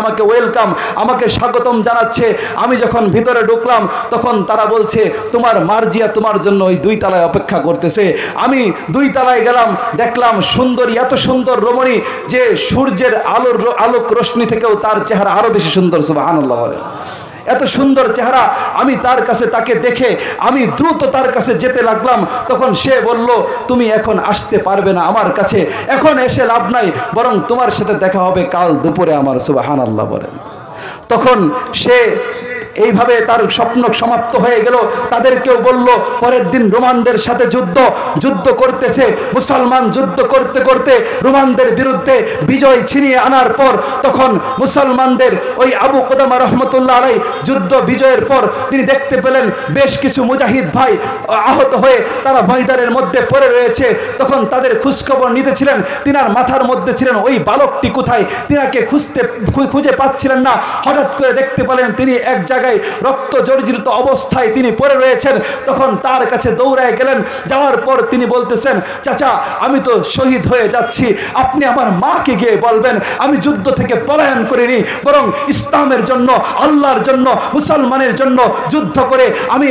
আমাকে স্বাগতম জানাচ্ছে। আমি যখন ভিতরে ঢুকলাম তখন তারা বলছে তোমার মার্জিয়া তোমার জন্য ওই 2 তলায় অপেক্ষা করতেছে। আমি 2 তলায় গেলাম, দেখলাম সুন্দরী, এত সুন্দর রমণী যে সূর্যের আলোক রশ্মি থেকেও তার চেহারা আরো বেশি সুন্দর। সুবহানাল্লাহ বলে, এত সুন্দর চেহারা। আমি তাকে দেখে আমি দ্রুত তার কাছে যেতে লাগলাম। তখন সে বলল, তুমি এখন আসতে পারবে না আমার কাছে, এখন এসে লাভ নাই, বরং তোমার সাথে দেখা হবে কাল দুপুরে আমার। সুবহানাল্লাহ বলেন। তখন সে এইভাবে তার স্বপ্ন সমাপ্ত হয়ে গেল। তাদেরকেও বলল, পরের দিন রোমানদের সাথে যুদ্ধ করতেছে। মুসলমান যুদ্ধ করতে করতে রোমানদের বিরুদ্ধে বিজয় ছিনিয়ে আনার পর তখন মুসলমানদের ওই আবু কুদামা রহমতুল্লাহ আলাই যুদ্ধ বিজয়ের পর তিনি দেখতে পেলেন বেশ কিছু মুজাহিদ ভাই আহত হয়ে তারা ময়দানের মধ্যে পড়ে রয়েছে। তখন তাদের খোঁজখবর নিতেছিলেন। তিনার মাথার মধ্যে ছিলেন ওই বালকটি কোথায়, তিনাকে খুঁজে পাচ্ছিলেন না। হঠাৎ করে দেখতে পেলেন তিনি এক জায়গায় রক্ত জর্জরিত অবস্থায় তিনি পড়ে রয়েছেন। তখন তার কাছে দৌড়ায় গেলেন। যাওয়ার পর তিনি বলতেছেন, চাচা আমি তো শহীদ হয়ে যাচ্ছি, আপনি আমার মাকে গিয়ে বলবেন আমি যুদ্ধ থেকে পলায়ন করিনি, বরং ইসলামের জন্য, আল্লাহর জন্য, মুসলমানের জন্য যুদ্ধ করে আমি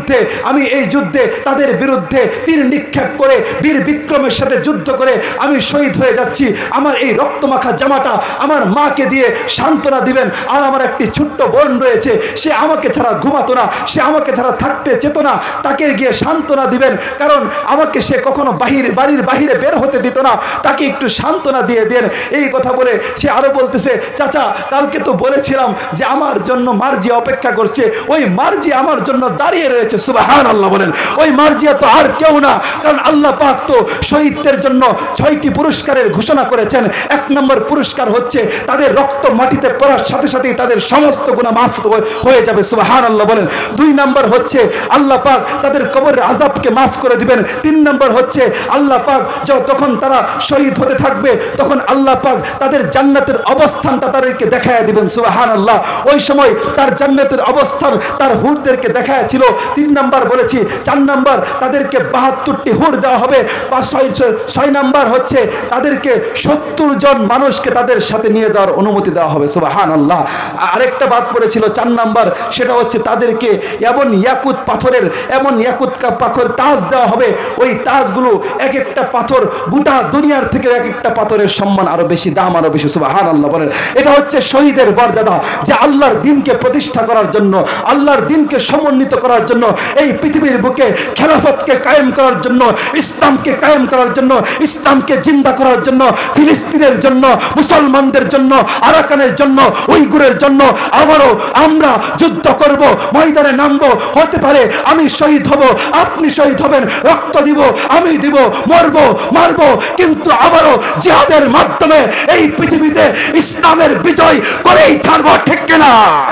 এই যুদ্ধে তাদের বিরুদ্ধে তীর নিক্ষেপ করে বীর বিক্রমের সাথে যুদ্ধ করে আমি শহীদ হয়ে যাচ্ছি। আমার এই রক্তমাখা জামাটা আমার মাকে দিয়ে সান্ত্বনা দিবেন। আর আমার একটি ছোট্ট বোন রয়েছে, সে আমাকে ছাড়া ঘুমাতো না, সে আমাকে ছাড়া থাকতে চেত না, তাকে গিয়ে সান্ত্বনা দিবেন, কারণ আমাকে সে কখনো বাড়ির বাহিরে বের হতে দিত না, তাকে একটু সান্ত্বনা দিয়ে দেন। এই কথা বলে সে আরো বলতেছে, চাচা কালকে তো বলেছিলাম যে আমার জন্য মার্জিয়া অপেক্ষা করছে, ওই মার্জিয়া আমার জন্য দাঁড়িয়ে রয়েছে। সুবহানাল্লাহ বলেন। ওই মার্জিয়া তো আর কেউ না, কারণ আল্লাহ পাক তো শহীদদের জন্য 6টি পুরস্কারের ঘোষণা করেছেন। 1 নম্বর পুরস্কার হচ্ছে তাদের রক্ত মাটিতে পড়ার সাথে সাথেই তাদের সমস্ত গুনাহ মাফ হয়ে যাবে। সুবহানাল্লাহ বলেন। 2 নম্বর হচ্ছে আল্লাহ পাক তাদের কবরের আযাবকে মাফ করে দিবেন। 3 নম্বর হচ্ছে আল্লাহ পাক যখন তারা শহীদ হতে থাকবে তখন আল্লাহ পাক তাদের জান্নাতের অবস্থানটা তাদেরকে দেখায় দিবেন। সুবহানাল্লাহ। ওই সময় তার জান্নাতের অবস্থান তার হুরদেরকে দেখায়াছিল। 3 নম্বর বলেছি। 4 নম্বর তাদেরকে 72টি হুর দেওয়া হবে। 6 নম্বর হচ্ছে তাদেরকে 70 জন মানুষকে তাদের সাথে নিয়ে যাওয়ার অনুমতি দেওয়া হবে। সুবহানাল্লাহ। আরেকটা বাদ পড়েছিল 4 নম্বর, সেটা হচ্ছে তাদেরকে এমন ইয়াকুত পাথরের তাজ দেওয়া হবে। ওই তাজগুলো এক একটা পাথর গোটা দুনিয়ার থেকে এক একটা পাথরের সম্মান আরো বেশি, দাম আরো বেশি। সুবহানাল্লাহ বলেন। এটা হচ্ছে শহীদের মর্যাদা, যে আল্লাহর দ্বীনকে প্রতিষ্ঠা করার জন্য, আল্লাহর দ্বীনকে সমন্বিত করার জন্য, এই পৃথিবীর বুকে খেলাফতকে কায়েম করার জন্য, ইসলামকে কায়েম করার জন্য, ইসলামকে জিন্দা করার জন্য, ফিলিস্তিনের জন্য, মুসলমানদের জন্য, আরাকানের জন্য, উইগুরের জন্য আবারও আমরা যুদ্ধ করব, ময়দানে নামবো। হতে পারে আমি শহীদ হব, আপনি শহীদ হবেন, রক্ত দিব, আমি দিব, মরবো মারবো, কিন্তু আবারও জিহাদের মাধ্যমে এই পৃথিবীতে ইসলামের বিজয় করেই ছাড়বো। ঠিক কিনা?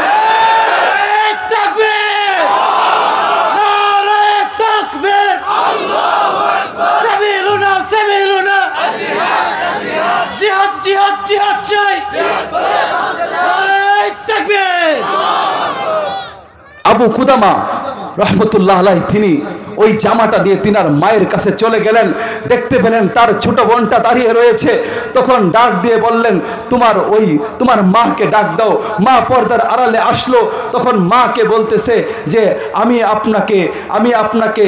আবু কুদামা রহমতুল্লাহ আলাইহি তিনি ওই জামাটা দিয়ে তিনার মায়ের কাছে চলে গেলেন। দেখতে পেলেন তার ছোট বোনটা দাঁড়িয়ে রয়েছে। তখন ডাক দিয়ে বললেন, তোমার মাকে ডাক দাও। মা পর্দার আড়ালে আসলো। তখন মাকে বলতেছে যে আমি আপনাকে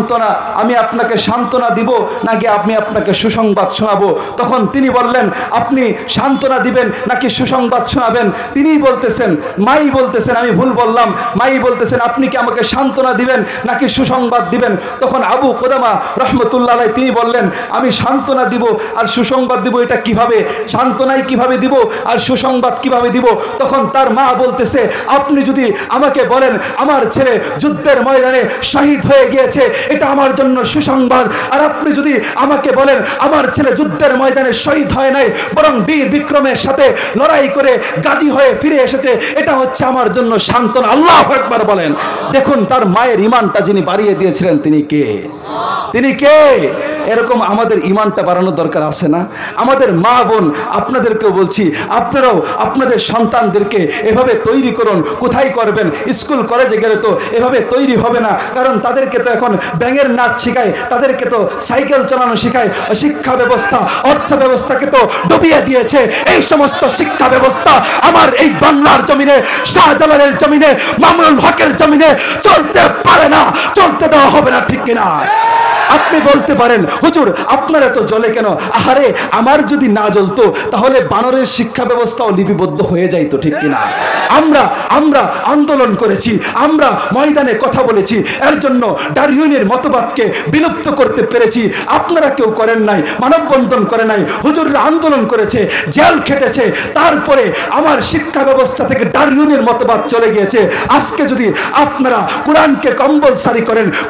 সান্ত্বনা দিব নাকি আমি আপনাকে সুসংবাদ শোনাবো? তখন তিনি বললেন, আপনি সান্ত্বনা দিবেন নাকি সুসংবাদ শোনাবেন? তিনিই বলতেছেন, মাই বলতেছেন, আমি ভুল বললাম, মাই বলতেছেন আপনি কি আমাকে সান্ত্বনা দিবেন নাকি সুসংবাদ দিবেন? তখন আবু কুদামা রহমতুল্লাহ আলাইহি তিনি বললেন, আমি সান্ত্বনা দিব আর সুসংবাদ দিব, এটা কিভাবে? সান্ত্বনাই কিভাবে দিব আর সুসংবাদ কিভাবে দিব? তখন তার মা বলতেছে, আপনি যদি আমাকে বলেন আমার ছেলে যুদ্ধের ময়দানে শহীদ হয়ে গিয়েছে, এটা আমার জন্য সুসংবাদ। আর আপনি যদি আমাকে বলেন আমার ছেলে যুদ্ধের ময়দানে শহীদ হয় নাই, বরং বীর বিক্রমের সাথে লড়াই করে গাজী হয়ে ফিরে এসেছে, এটা হচ্ছে আমার জন্য সান্ত্বনা। আল্লাহু আকবার বলেন। দেখুন তার মায়ের ঈমানটা যিনি বাড়িয়ে দিয়েছিলেন তিনি কে? তিনি কে? এরকম আমাদের ঈমানটা বাড়ানোর দরকার আছে না? আমাদের মা বোন আপনাদেরকেও বলছি, আপনারাও আপনাদের সন্তানদেরকে এভাবে তৈরি করুন। কোথায় করবেন? স্কুল কলেজে গেলে তো এভাবে তৈরি হবে না, কারণ তাদেরকে তো এখন ব্যাঙের নাচ শেখায়, তাদেরকে তো সাইকেল চালানো শেখায়। শিক্ষা ব্যবস্থা, অর্থ ব্যবস্থাকে তো ডুবিয়ে দিয়েছে। এই সমস্ত শিক্ষা ব্যবস্থা আমার এই বাংলার জমিনে, শাহজালালের জমিনে, মামুনুল হকের জমিনে চলতে পারে না, চলতে দেওয়া হবে না। ঠিক কিনা? আপনি বলতে পারেন, হুজুর আপনারা তো জ্বলে কেন? আহারে, আমার যদি না জ্বলতো তাহলে বানরের শিক্ষা ব্যবস্থাও লিপিবদ্ধ হয়ে যাইতো। ঠিক কিনা? আমরা আন্দোলন করেছি, আমরা ময়দানে কথা বলেছি, এর জন্য ডারউইনের মতবাদকে বিলুপ্ত করতে পেরেছি। আপনারা কেউ করেন নাই, মানববন্ধন করে নাই, হুজুররা আন্দোলন করেছে, জেল খেটেছে, তারপরে আমার শিক্ষা ব্যবস্থা থেকে ডারউইনের মতবাদ চলে গিয়েছে। আজকে যদি আপনারা কোরআনকে কম্পালসারি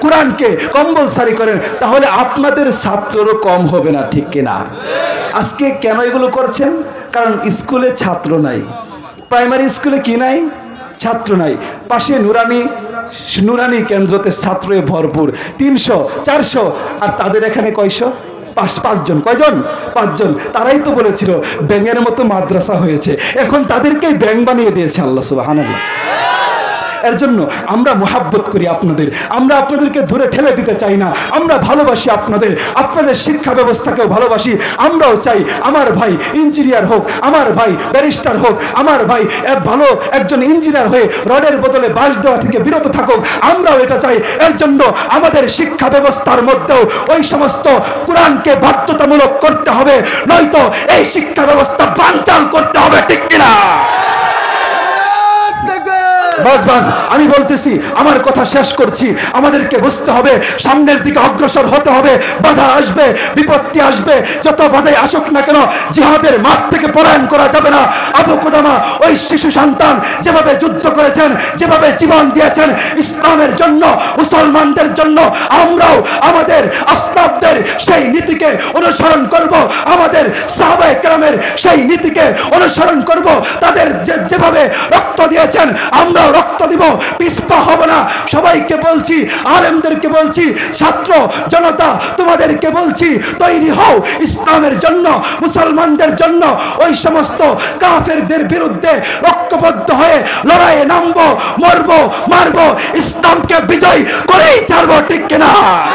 করেন, তাহলে আপনাদের ছাত্ররও কম হবে না। ঠিক কিনা? আজকে কেন এগুলো করছেন? কারণ স্কুলে ছাত্র নাই, প্রাইমারি স্কুলে কি নাই? ছাত্র নাই। পাশে নুরানি কেন্দ্রতে ছাত্রে ভরপুর, 300 400, আর তাদের এখানে কয়শো? 5জন। কয়জন? 5জন। তারাই তো বলেছিল ব্যাঙের মতো মাদ্রাসা হয়েছে, এখন তাদেরকেই ব্যাঙ বানিয়ে দিয়েছে আল্লাহ সুবহানাল্লাহ। এর জন্য আমরা মোহাব্বত করি আপনাদের, আমরা আপনাদেরকে ধরে ঠেলে দিতে চাই না, আমরা ভালোবাসি আপনাদের শিক্ষা ব্যবস্থাকেও ভালোবাসি। আমরাও চাই আমার ভাই ইঞ্জিনিয়ার হোক, আমার ভাই ব্যারিস্টার হোক, আমার ভাই ভালো একজন ইঞ্জিনিয়ার হয়ে রডের বদলে বাঁশ দেওয়া থেকে বিরত থাকুক, আমরাও এটা চাই। এর জন্য আমাদের শিক্ষা ব্যবস্থার মধ্যেও ওই সমস্ত কোরআনকে বাধ্যতামূলক করতে হবে, নয়তো এই শিক্ষা ব্যবস্থা বানচাল করতে হবে। ঠিক কিনা? বাস বাস, আমি বলতেছি, আমার কথা শেষ করছি। আমাদেরকে বুঝতে হবে সামনের দিকে অগ্রসর হতে হবে। বাধা আসবে, বিপত্তি আসবে, যত বাধাই আসুক না কেন জিহাদের মাঠ থেকে পলায়ন করা যাবে না। আবু কুদামা ওই শিশু সন্তান যেভাবে যুদ্ধ করেছেন, যেভাবে জীবন দিয়েছেন ইসলামের জন্য, মুসলমানদের জন্য, আমরাও আমাদের আসলাফদের সেই নীতিকে অনুসরণ করব, আমাদের সাহাবায়ে কেরামের সেই নীতিকে অনুসরণ করব। তাদের যেভাবে রক্ত দিয়েছেন আমরাও রক্ত দিব, পিছপা হব না। সবাইকে বলছি, আলেমদেরকে বলছি, ছাত্র জনতা তোমাদেরকে বলছি, তৈরি হও ইসলামের জন্য, মুসলমানদের জন্য। ওই সমস্ত কাফেরদের বিরুদ্ধে ঐক্যবদ্ধ হয়ে লড়াইয়ে নামবো, মরবো, মারবো, ইসলামকে বিজয় করেই ছাড়বো, ঠিক কিনা?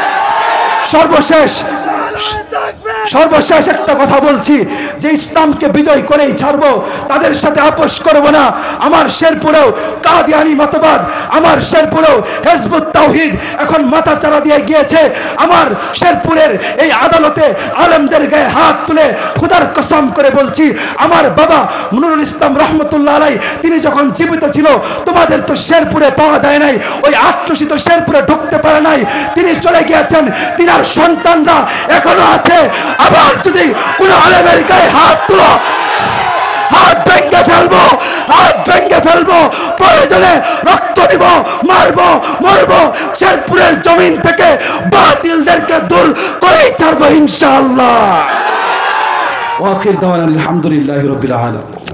সর্বশেষ একটা কথা বলছি, যে ইসলামকে বিজয় করেই ছাড়বো, তাদের সাথে আপোষ করব না। আমার শেরপুরেও কাদিয়ানি মতবাদ, আমার শেরপুরেও হিজবুত তাওহীদ এখন মাথা চারা দিয়ে গিয়েছে। আমার শেরপুরের এই আদালতে আলেমদের গায়ে হাত তুলে খোদার কসম করে বলছি, আমার বাবা নুরুল ইসলাম রহমতুল্লাহ আলাই তিনি যখন জীবিত ছিল, তোমাদের তো শেরপুরে পাওয়া যায় নাই, ওই আট্রসি তো শেরপুরে ঢুকতে পারে নাই, তিনি চলে গিয়েছেন, তিনার সন্তানরা এখনো আছে। আবার যদি কোন আলেমের গায়ে হাত তুলো, হাত ভেঙে ফেলবো, হাত ভেঙে ফেলবো, প্রয়োজনে রক্ত দিব, মারবো, মরবো, শেরপুরের জমিন থেকে বাতিলদেরকে দূর করেই ছাড়বো ইনশাআল্লাহ। ওয়া আখির দাওয়ানা আলহামদুলিল্লাহি রাব্বিল আলামিন।